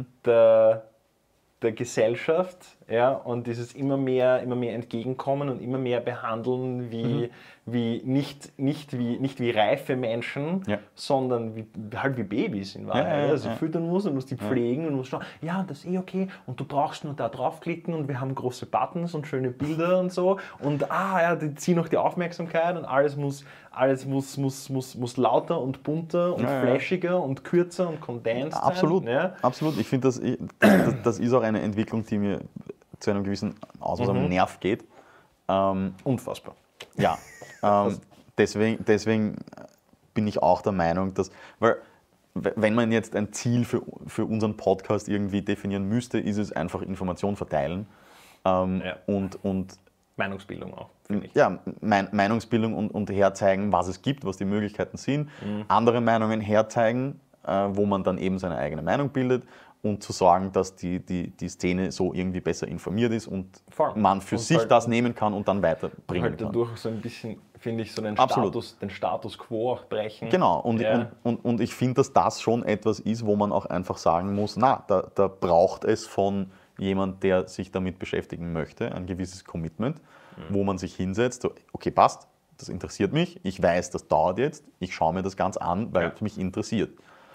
Speaker 2: der Gesellschaft, ja, und dieses immer mehr Entgegenkommen und immer mehr behandeln nicht wie reife Menschen, sondern wie Babys in Wahrheit.
Speaker 1: Ja.
Speaker 2: Also füttern muss und muss die pflegen und muss schauen, ja, das ist okay und du brauchst nur da draufklicken und wir haben große Buttons und schöne Bilder und so und die ziehen noch die Aufmerksamkeit und alles muss lauter und bunter und flashiger und kürzer und condensed
Speaker 1: absolut,
Speaker 2: sein. Ja.
Speaker 1: Absolut. Ich finde, das ist auch eine Entwicklung, die mir zu einem gewissen Ausmaß am Nerv geht.
Speaker 2: Unfassbar.
Speaker 1: Ja, deswegen bin ich auch der Meinung, dass, weil wenn man jetzt ein Ziel für unseren Podcast irgendwie definieren müsste, ist es einfach Information verteilen und
Speaker 2: Meinungsbildung auch, finde ich.
Speaker 1: Ja, Meinungsbildung und herzeigen, was es gibt, was die Möglichkeiten sind, andere Meinungen herzeigen, wo man dann eben seine eigene Meinung bildet und zu sorgen, dass die Szene so irgendwie besser informiert ist und man für sich das nehmen kann und dann weiterbringen kann.
Speaker 2: Dadurch so ein bisschen, finde ich, so den Status quo auch brechen.
Speaker 1: Genau, und ich finde, dass das schon etwas ist, wo man auch einfach sagen muss, da braucht es von jemand, der sich damit beschäftigen möchte, ein gewisses Commitment, wo man sich hinsetzt, so, okay, passt, das interessiert mich, ich weiß, das dauert jetzt, ich schaue mir das ganz an, weil es mich interessiert.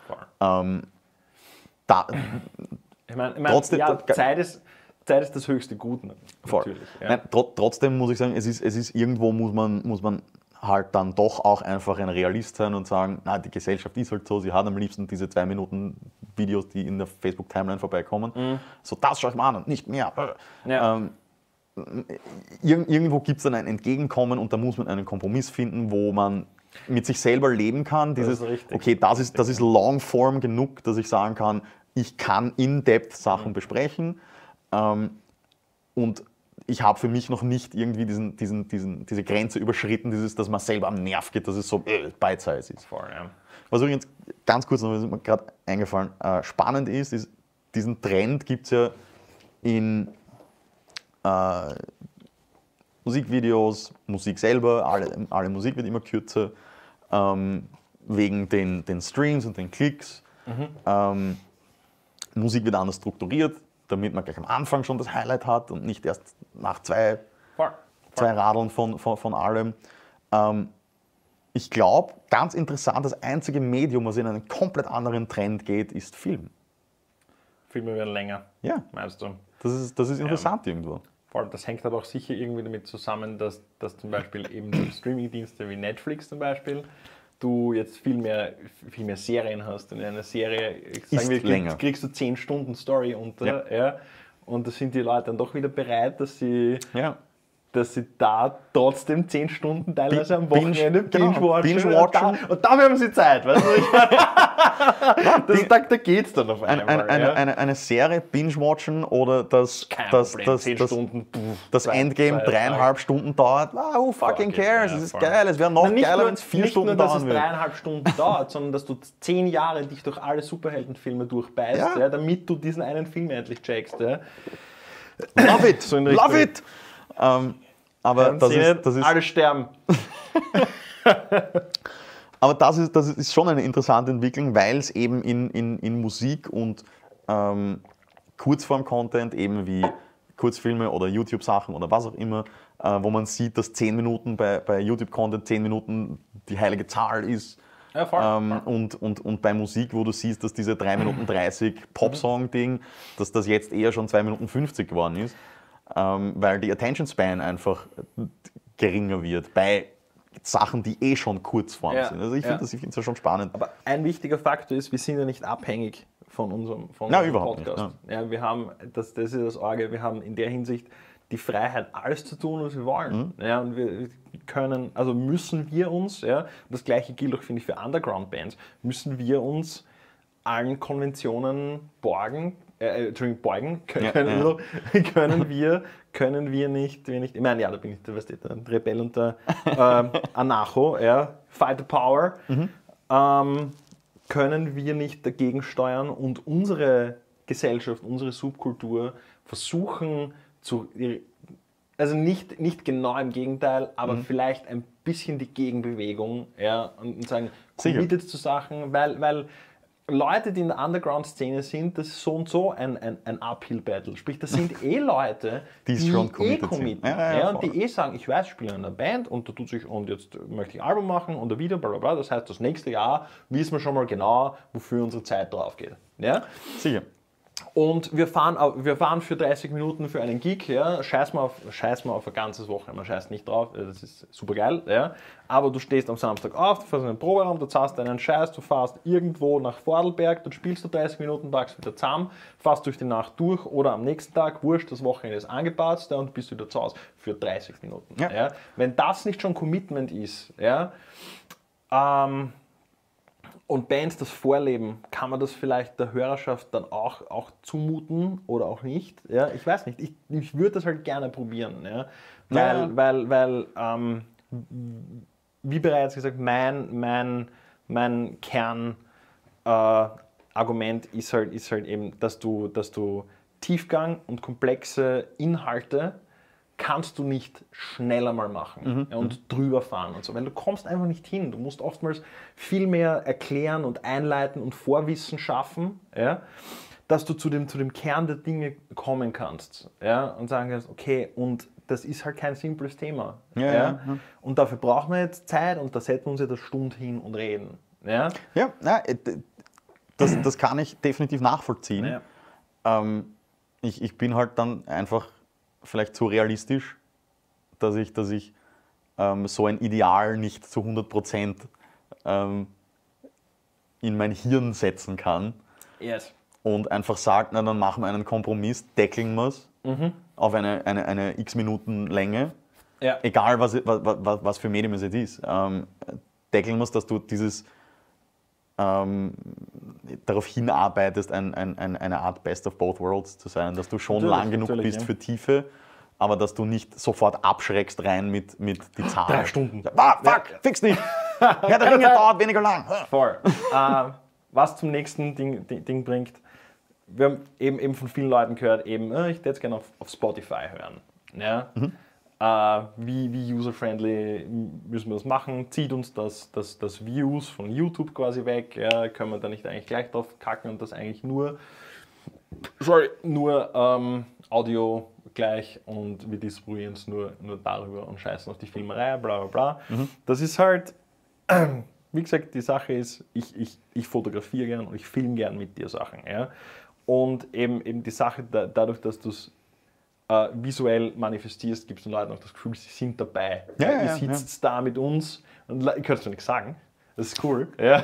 Speaker 2: Ich meine, Zeit ist das höchste Gut, natürlich. Ja.
Speaker 1: Nein, trotzdem muss ich sagen, es ist irgendwo muss man halt dann doch auch einfach ein Realist sein und sagen, die Gesellschaft ist halt so, sie hat am liebsten diese 2 Minuten Videos, die in der Facebook-Timeline vorbeikommen. So, das schaue ich mal an und nicht mehr. Ja. Irgendwo gibt es dann ein Entgegenkommen und da muss man einen Kompromiss finden, wo man mit sich selber leben kann. Das ist Longform genug, dass ich sagen kann, ich kann in-depth Sachen besprechen und ich habe für mich noch nicht irgendwie diese Grenze überschritten, dass man selber am Nerv geht, dass es so bite-size ist.
Speaker 2: Voll, ja.
Speaker 1: Was übrigens ganz kurz noch, was mir gerade eingefallen, spannend ist, diesen Trend gibt es ja in Musikvideos, Musik selber, alle Musik wird immer kürzer, wegen den Streams und den Klicks. Musik wird anders strukturiert, damit man gleich am Anfang schon das Highlight hat und nicht erst nach zwei Radeln von allem. Ich glaube, ganz interessant, das einzige Medium, was in einen komplett anderen Trend geht, ist Film.
Speaker 2: Filme werden länger,
Speaker 1: ja.
Speaker 2: meinst du?
Speaker 1: Das ist interessant irgendwo.
Speaker 2: Vor allem, das hängt aber auch sicher irgendwie damit zusammen, dass zum Beispiel eben so Streaming-Dienste wie Netflix zum Beispiel, du jetzt viel mehr Serien hast. Und in einer Serie kriegst du 10 Stunden Story unter. Ja. Und da sind die Leute dann doch wieder bereit, dass sie da trotzdem 10 Stunden teilweise am Wochenende binge-watchen. Und dafür haben sie Zeit. Weißt du? Da geht's dann auf einmal.
Speaker 1: Eine Serie binge-watchen oder das Endgame 3,5 Stunden dauert. Who fucking cares? Es ist geil. Es wäre noch geiler, wenn es 4 Stunden dauern würde.
Speaker 2: Nicht nur, dass es 3,5 Stunden dauert, sondern dass du 10 Jahre dich durch alle Superheldenfilme durchbeißt, damit du diesen einen Film endlich checkst. Ja.
Speaker 1: Love it! So love it! Aber das ist
Speaker 2: alle sterben.
Speaker 1: Aber das ist schon eine interessante Entwicklung, weil es eben in Musik und Kurzform-Content, eben wie Kurzfilme oder YouTube-Sachen oder was auch immer, wo man sieht, dass 10 Minuten bei YouTube-Content 10 Minuten die heilige Zahl ist.
Speaker 2: Ja, voll.
Speaker 1: Und bei Musik, wo du siehst, dass diese 3 Minuten 30 Popsong-Ding, dass das jetzt eher schon 2 Minuten 50 geworden ist. Weil die Attention Span einfach geringer wird bei Sachen, die schon Kurzform sind. Also ich finde das ja schon spannend.
Speaker 2: Aber ein wichtiger Faktor ist, wir sind ja nicht abhängig von unserem Podcast. Nicht, ja, wir haben, das ist das Orgel, wir haben in der Hinsicht die Freiheit, alles zu tun, was wir wollen. Ja, und wir können, also müssen wir uns, und das gleiche gilt auch, finde ich, für Underground-Bands, müssen wir uns allen Konventionen beugen, können wir nicht, ich meine, da bin ich der Rebell und der Anarcho, Fight the Power, können wir nicht dagegen steuern und unsere Gesellschaft, unsere Subkultur versuchen also nicht genau im Gegenteil, aber vielleicht ein bisschen die Gegenbewegung, und sagen, committed zu Sachen, weil Leute, die in der Underground-Szene sind, das ist so und so ein Uphill-Battle. Sprich, das sind Leute, die
Speaker 1: schon committen.
Speaker 2: Und die sagen, ich weiß, ich spiele in einer Band und da tut sich, und jetzt möchte ich ein Album machen und ein Video, bla bla bla. Das heißt, das nächste Jahr wissen wir schon mal genau, wofür unsere Zeit drauf geht. Ja?
Speaker 1: Sicher.
Speaker 2: Und wir fahren für 30 Minuten für einen Gig, scheiß mal auf ein ganzes Wochenende, man scheißt nicht drauf, das ist super geil, aber du stehst am Samstag auf, du fährst in den Proberaum, du zahlst deinen Scheiß, du fährst irgendwo nach Vordelberg, dann spielst du 30 Minuten, packst wieder zusammen, fährst durch die Nacht durch oder am nächsten Tag, wurscht, das Wochenende ist angepasst und bist wieder zu Hause für 30 Minuten. Ja. Wenn das nicht schon Commitment ist, und Bands das vorleben, kann man das vielleicht der Hörerschaft dann auch zumuten oder auch nicht? Ja, ich weiß nicht. Ich würde das halt gerne probieren. Ja? Weil wie bereits gesagt, mein Kernargument ist halt eben, dass du Tiefgang und komplexe Inhalte kannst du nicht schneller mal machen und drüber fahren und so, weil du kommst einfach nicht hin. Du musst oftmals viel mehr erklären und einleiten und Vorwissen schaffen, dass du zu dem Kern der Dinge kommen kannst, und sagen kannst, okay, und das ist halt kein simples Thema. Und dafür brauchen wir jetzt Zeit und da setzen wir uns jetzt eine Stunde hin und reden.
Speaker 1: Das kann ich definitiv nachvollziehen. Ich bin halt dann einfach vielleicht zu realistisch, dass ich so ein Ideal nicht zu 100% in mein Hirn setzen kann. Und einfach sage, na dann machen wir einen Kompromiss, deckeln wir es auf eine x Minuten Länge, egal was für Medium es jetzt ist. Deckeln wir es, dass du darauf hinarbeitest, eine Art Best of Both Worlds zu sein, dass du schon lang genug bist für Tiefe, aber dass du nicht sofort abschreckst rein mit die Zahl.
Speaker 2: 3 Stunden.
Speaker 1: Fix nicht! Ja, der Ring dauert weniger lang.
Speaker 2: Voll. Was zum nächsten Ding bringt, wir haben eben von vielen Leuten gehört, ich hätte jetzt gerne auf Spotify hören. Ja? Wie user-friendly müssen wir das machen? Zieht uns das Views von YouTube quasi weg? Können wir da nicht eigentlich gleich drauf kacken und das eigentlich nur Audio gleich und wir distribuieren es nur darüber und scheißen auf die Filmerei, bla bla bla. Das ist halt, wie gesagt, die Sache ist, ich fotografiere gern und ich filme gern mit dir Sachen. Und eben die Sache, dadurch, dass du es visuell manifestierst, gibst den Leuten auch das Gefühl, sie sind dabei.
Speaker 1: Ja,
Speaker 2: Ihr sitzt da mit uns und ich kann es dir nichts sagen. Das ist cool. Ja.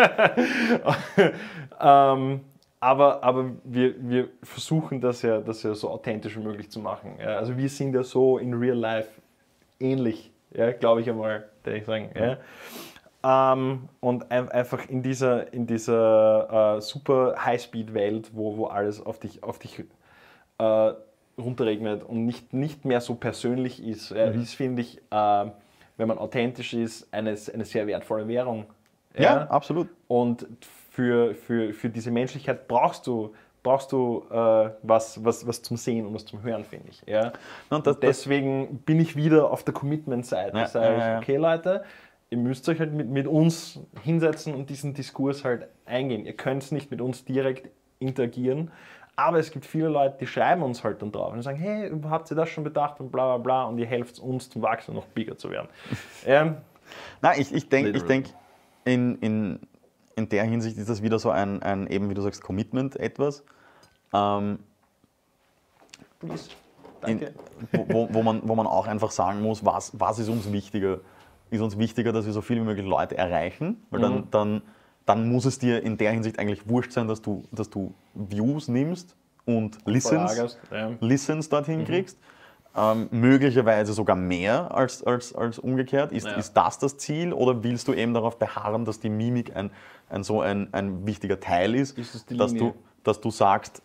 Speaker 2: Aber wir versuchen das ja so authentisch wie möglich zu machen. Ja. Also wir sind ja so in Real Life ähnlich, ja, glaube ich einmal, würde ich sagen. Ja. Und einfach in dieser super Highspeed-Welt, wo alles auf dich runterregnet und nicht mehr so persönlich ist, ist, finde ich, wenn man authentisch ist, eine sehr wertvolle Währung.
Speaker 1: Ja, absolut.
Speaker 2: Und für diese Menschlichkeit brauchst du was zum Sehen und was zum Hören, finde ich. Ja? Und deswegen bin ich wieder auf der Commitment-Seite.
Speaker 1: Ja,
Speaker 2: Sage ich, okay Leute, ihr müsst euch halt mit uns hinsetzen und diesen Diskurs halt eingehen. Ihr könnt nicht mit uns direkt interagieren, aber es gibt viele Leute, die schreiben uns halt dann drauf und sagen, hey, habt ihr das schon bedacht und bla bla bla und ihr helft uns zum Wachsen und noch bigger zu werden.
Speaker 1: Nein, ich denke, in der Hinsicht ist das wieder so ein eben wie du sagst, Commitment etwas,
Speaker 2: Danke.
Speaker 1: wo man auch einfach sagen muss, was ist uns wichtiger? Ist uns wichtiger, dass wir so viel wie möglich Leute erreichen, weil dann muss es dir in der Hinsicht eigentlich wurscht sein, dass du Views nimmst und Listens dorthin kriegst. Möglicherweise sogar mehr als umgekehrt. Ist das Ziel oder willst du eben darauf beharren, dass die Mimik ein wichtiger Teil ist, dass du sagst,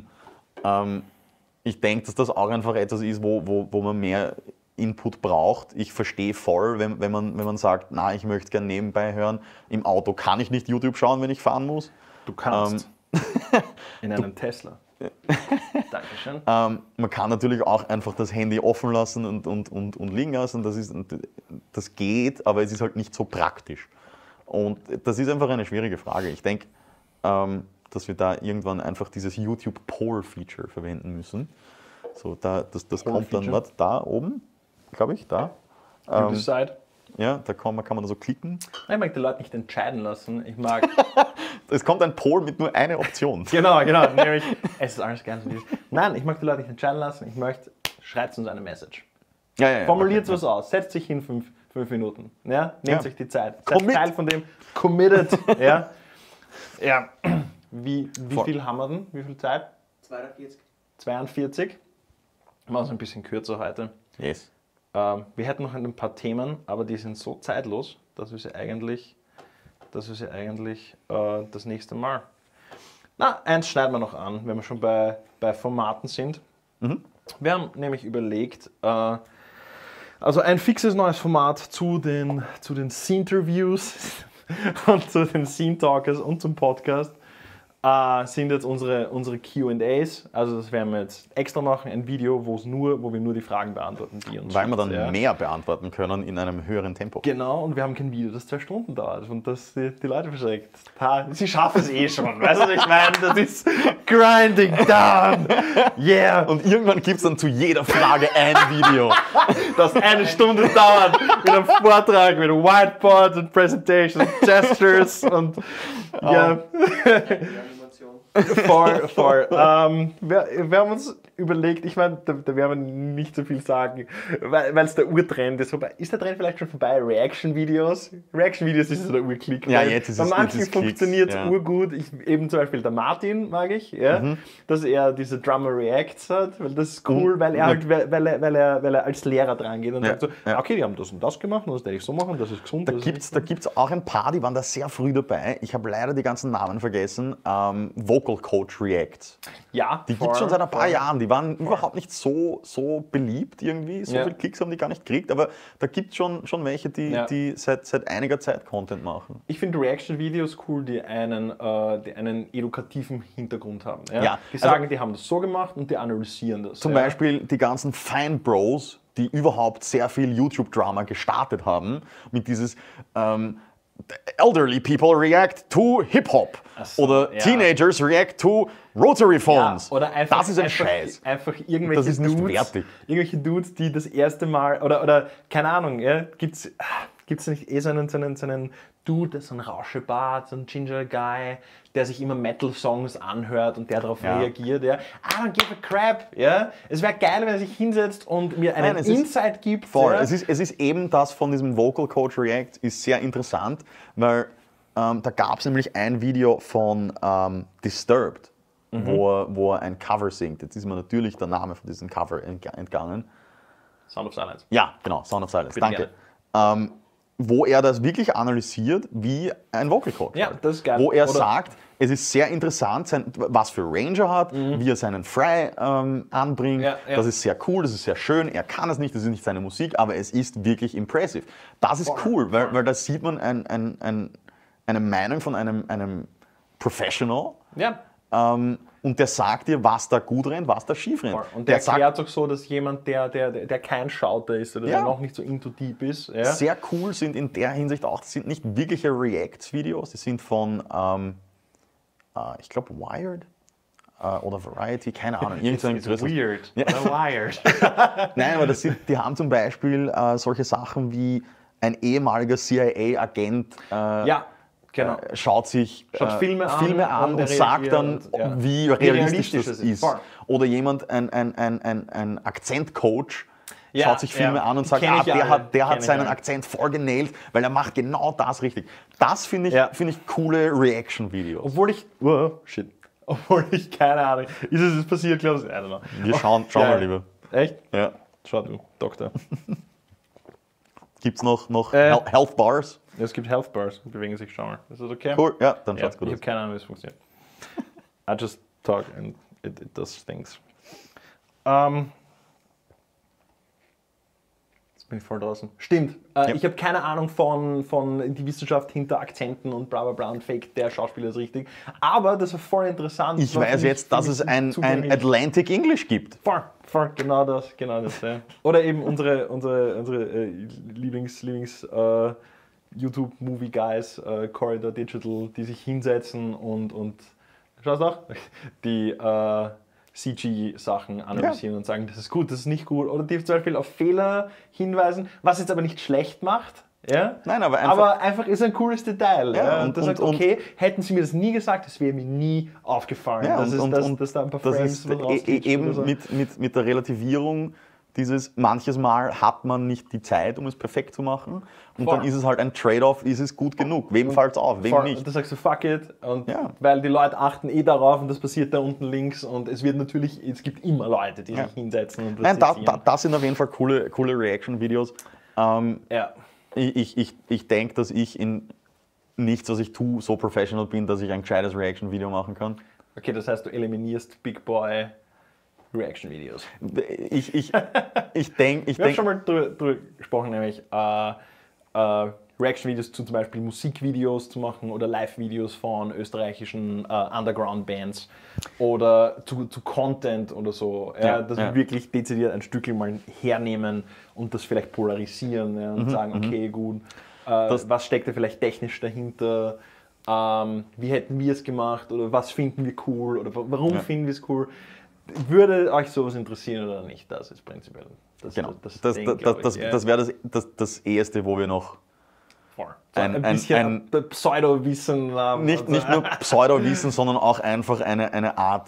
Speaker 1: ich denke, dass das auch einfach etwas ist, wo man mehr Input braucht. Ich verstehe voll, wenn man sagt, na, ich möchte gerne nebenbei hören. Im Auto kann ich nicht YouTube schauen, wenn ich fahren muss.
Speaker 2: Du kannst. In einem Tesla. Dankeschön.
Speaker 1: Man kann natürlich auch einfach das Handy offen lassen und liegen lassen. Das geht, aber es ist halt nicht so praktisch. Und das ist einfach eine schwierige Frage. Ich denke, dass wir da irgendwann einfach dieses YouTube-Poll-Feature verwenden müssen. So, das kommt dann da oben, glaube ich, da.
Speaker 2: You decide.
Speaker 1: Ja, da kann man da so klicken.
Speaker 2: Ich mag die Leute nicht entscheiden lassen. Ich mag.
Speaker 1: Es kommt ein Poll mit nur einer Option.
Speaker 2: Genau. Nämlich, es ist alles ganz wie es ist. Nein, ich mag die Leute nicht entscheiden lassen. Ich möchte, schreibt uns eine Message. Formuliert was aus. Setzt sich hin 5 Minuten. Ja? Nehmt sich die Zeit. Seid Teil von dem. Committed. Ja. Wie viel haben wir denn? Wie viel Zeit? 42. Machen wir es ein bisschen kürzer heute.
Speaker 1: Yes.
Speaker 2: Wir hätten noch ein paar Themen, aber die sind so zeitlos, dass wir sie eigentlich das nächste Mal. Eins schneiden wir noch an, wenn wir schon bei Formaten sind. Wir haben nämlich überlegt, also ein fixes neues Format zu den Scene-Interviews und zu den Scene-Talkers und zum Podcast. Sind jetzt unsere Q&As, also das werden wir jetzt extra machen, ein Video, wo wir nur die Fragen beantworten, die uns
Speaker 1: weil wir dann mehr beantworten können in einem höheren Tempo.
Speaker 2: Genau, und wir haben kein Video, das 2 Stunden dauert und das die Leute verschreckt. Sie schaffen es eh schon, weißt du, was ich meine? Das ist grinding down, yeah.
Speaker 1: Und irgendwann gibt es dann zu jeder Frage ein Video.
Speaker 2: Das 1 Stunde dauert, mit einem Vortrag, mit Whiteboard und Presentation, Gestures und ja. Voll. Wir haben uns überlegt, ich meine, da werden wir nicht so viel sagen, weil es der Urtrend ist. Ist der Trend vielleicht schon vorbei? Reaction-Videos? Reaction-Videos ist so der Urklick.
Speaker 1: Ja, jetzt ist es.
Speaker 2: Bei manchen funktioniert es urgut. Eben zum Beispiel der Martin mag ich, dass er diese Drummer-Reacts hat, weil das ist cool, weil er als Lehrer dran geht und sagt so, okay, die haben das und das gemacht und das werde ich so machen, das ist gesund.
Speaker 1: Da gibt's auch ein paar, die waren da sehr früh dabei. Ich habe leider die ganzen Namen vergessen. Vocal Coach Reacts.
Speaker 2: Ja,
Speaker 1: die gibt es schon seit ein paar Jahren. Die waren überhaupt nicht so beliebt irgendwie. So viele Klicks haben die gar nicht gekriegt. Aber da gibt es schon welche, die seit einiger Zeit Content machen.
Speaker 2: Ich finde Reaction-Videos cool, die einen edukativen Hintergrund haben. Die sagen, die haben das so gemacht und die analysieren das.
Speaker 1: Zum Beispiel die ganzen Fine Bros, die überhaupt sehr viel YouTube-Drama gestartet haben. Mit dieses Elderly people react to Hip-Hop. Oder Teenagers react to Rotary Phones.
Speaker 2: Oder einfach,
Speaker 1: das ist ein Scheiß.
Speaker 2: Einfach irgendwelche
Speaker 1: das ist nicht wertig.
Speaker 2: Irgendwelche Dudes, die das erste Mal, oder keine Ahnung, gibt's Gibt es nicht so einen Dude, so ein Rauschebart, so ein Ginger Guy, der sich immer Metal-Songs anhört und der darauf reagiert, I don't give a crap, Es wäre geil, wenn er sich hinsetzt und mir einen Insight gibt.
Speaker 1: Voll. Es ist eben das von diesem Vocal Coach React, ist sehr interessant, weil da gab es nämlich ein Video von Disturbed, wo er ein Cover singt. Jetzt ist mir natürlich der Name von diesem Cover entgangen.
Speaker 2: Sound of Silence.
Speaker 1: Ja, genau, Sound of Silence,
Speaker 2: Bitte
Speaker 1: danke. Wo er das wirklich analysiert wie ein Vocal Coach.
Speaker 2: Ja, das ist geil.
Speaker 1: Wo er sagt, es ist sehr interessant, was für Range er hat, wie er seinen Fry anbringt.
Speaker 2: Ja.
Speaker 1: Das ist sehr cool, das ist sehr schön. Er kann es nicht, das ist nicht seine Musik, aber es ist wirklich impressive. Das ist cool, weil da sieht man eine Meinung von einem Professional.
Speaker 2: Ja.
Speaker 1: Und der sagt dir, was da gut rennt, was da schief rennt.
Speaker 2: Und der erklärt auch so, dass jemand, der kein Schauter ist oder der noch nicht so into deep ist. Ja.
Speaker 1: Sehr cool sind in der Hinsicht auch, das sind nicht wirkliche React-Videos, die sind von, ich glaube, Wired oder Variety, keine Ahnung.
Speaker 2: It's weird.
Speaker 1: Ja.
Speaker 2: Wired.
Speaker 1: Nein, aber die haben zum Beispiel solche Sachen wie ein ehemaliger CIA-Agent
Speaker 2: Genau.
Speaker 1: schaut Filme an und sagt dann, wie realistisch das ist.
Speaker 2: Voll.
Speaker 1: Oder jemand, ein Akzentcoach, schaut sich Filme an und sagt, der hat seinen Akzent voll genäht, weil er macht genau das richtig. Das finde ich coole Reaction-Videos.
Speaker 2: Obwohl ich keine Ahnung, ist es passiert, glaube ich? I don't know.
Speaker 1: Wir schauen mal lieber.
Speaker 2: Echt?
Speaker 1: Ja.
Speaker 2: Schau du, Doktor.
Speaker 1: Gibt es noch Health Bars?
Speaker 2: Es gibt Health Bars, bewegen sich schon mal. Ist das okay?
Speaker 1: Cool, ja, dann schaut's gut
Speaker 2: aus. Ich
Speaker 1: aus.
Speaker 2: habe keine Ahnung, wie es funktioniert. I just talk and it does things. Jetzt bin ich voll draußen. Stimmt, ich habe keine Ahnung von die Wissenschaft hinter Akzenten und bla bla bla und Fake, der Schauspieler ist richtig. Aber das war voll interessant.
Speaker 1: Ich weiß jetzt, dass es ein Atlantic English gibt.
Speaker 2: Voll, genau das. Ja. Oder eben unsere Lieblings YouTube-Movie-Guys, Corridor Digital, die sich hinsetzen und schau's noch, die CG-Sachen analysieren und sagen, das ist gut, das ist nicht gut. Oder die zum Beispiel auf Fehler hinweisen, was jetzt aber nicht schlecht macht. Ja?
Speaker 1: Nein, aber
Speaker 2: einfach ist ein cooles Detail. Ja? Und das sagt, okay, hätten sie mir das nie gesagt, das wäre mir nie aufgefallen.
Speaker 1: Ja,
Speaker 2: dass da ein paar Frames
Speaker 1: eben so. mit der Relativierung manches Mal hat man nicht die Zeit, um es perfekt zu machen. Und dann ist es halt ein Trade-off, ist es gut genug? Wem fällt es auf, wem nicht?
Speaker 2: Und dann sagst du, fuck it. Und weil die Leute achten darauf und das passiert da unten links. Und es gibt immer Leute, die sich hinsetzen und
Speaker 1: das sind auf jeden Fall coole Reaction-Videos. Ich denke, dass ich in nichts, was ich tue, so professional bin, dass ich ein gescheites Reaction-Video machen kann.
Speaker 2: Okay, das heißt, du eliminierst Big Boy Reaction-Videos.
Speaker 1: Ich denke...
Speaker 2: Wir haben schon mal drüber gesprochen, nämlich Reaction-Videos zu zum Beispiel Musikvideos zu machen oder Live-Videos von österreichischen Underground-Bands oder zu Content oder so. Dass wir wirklich dezidiert ein Stückchen mal hernehmen und das vielleicht polarisieren und sagen, okay, gut, was steckt da vielleicht technisch dahinter? Wie hätten wir es gemacht oder was finden wir cool oder warum finden wir es cool? Würde euch sowas interessieren oder nicht? Das ist prinzipiell
Speaker 1: das wäre das Erste, wo wir noch
Speaker 2: ein bisschen Pseudo-Wissen haben.
Speaker 1: Nicht nur Pseudo-Wissen, sondern auch einfach eine Art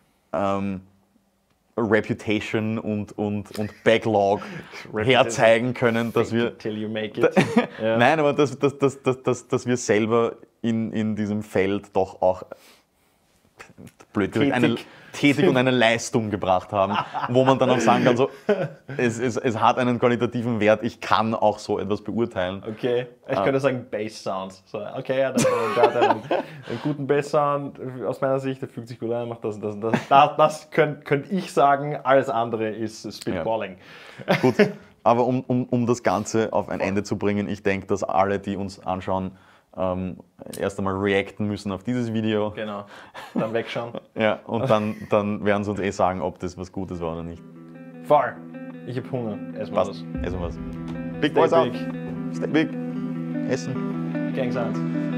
Speaker 1: Reputation und Backlog herzeigen können, dass wir...
Speaker 2: Till you make it.
Speaker 1: Nein, aber dass wir selber in diesem Feld doch auch blöd gesagt, eine tätig und eine Leistung gebracht haben, wo man dann auch sagen kann, so, es hat einen qualitativen Wert, ich kann auch so etwas beurteilen.
Speaker 2: Okay, ich könnte sagen Bass-Sounds. So, okay, der hat einen guten Bass-Sound aus meiner Sicht, der fügt sich gut ein, macht das und das und das. Das könnte ich sagen, alles andere ist Spitballing.
Speaker 1: Ja. Gut, aber um das Ganze auf ein Ende zu bringen, ich denke, dass alle, die uns anschauen, erst einmal reacten müssen auf dieses Video.
Speaker 2: Genau, dann wegschauen.
Speaker 1: Ja, und dann werden sie uns sagen, ob das was Gutes war oder nicht.
Speaker 2: Voll. Ich hab Hunger. Essen wir was.
Speaker 1: Essen wir was. Big Boys out. Stay big. Essen.
Speaker 2: Gang Sounds.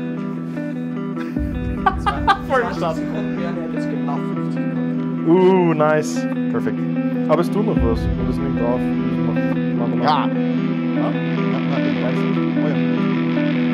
Speaker 3: Voll verstanden. Jetzt genau 50 Sekunden.
Speaker 2: Nice.
Speaker 1: Perfekt.
Speaker 2: Aber es tut noch was. Und es nimmt auf.
Speaker 1: Ja.
Speaker 2: Ja?
Speaker 1: Ja, nein, ich weiß nicht. Oh ja.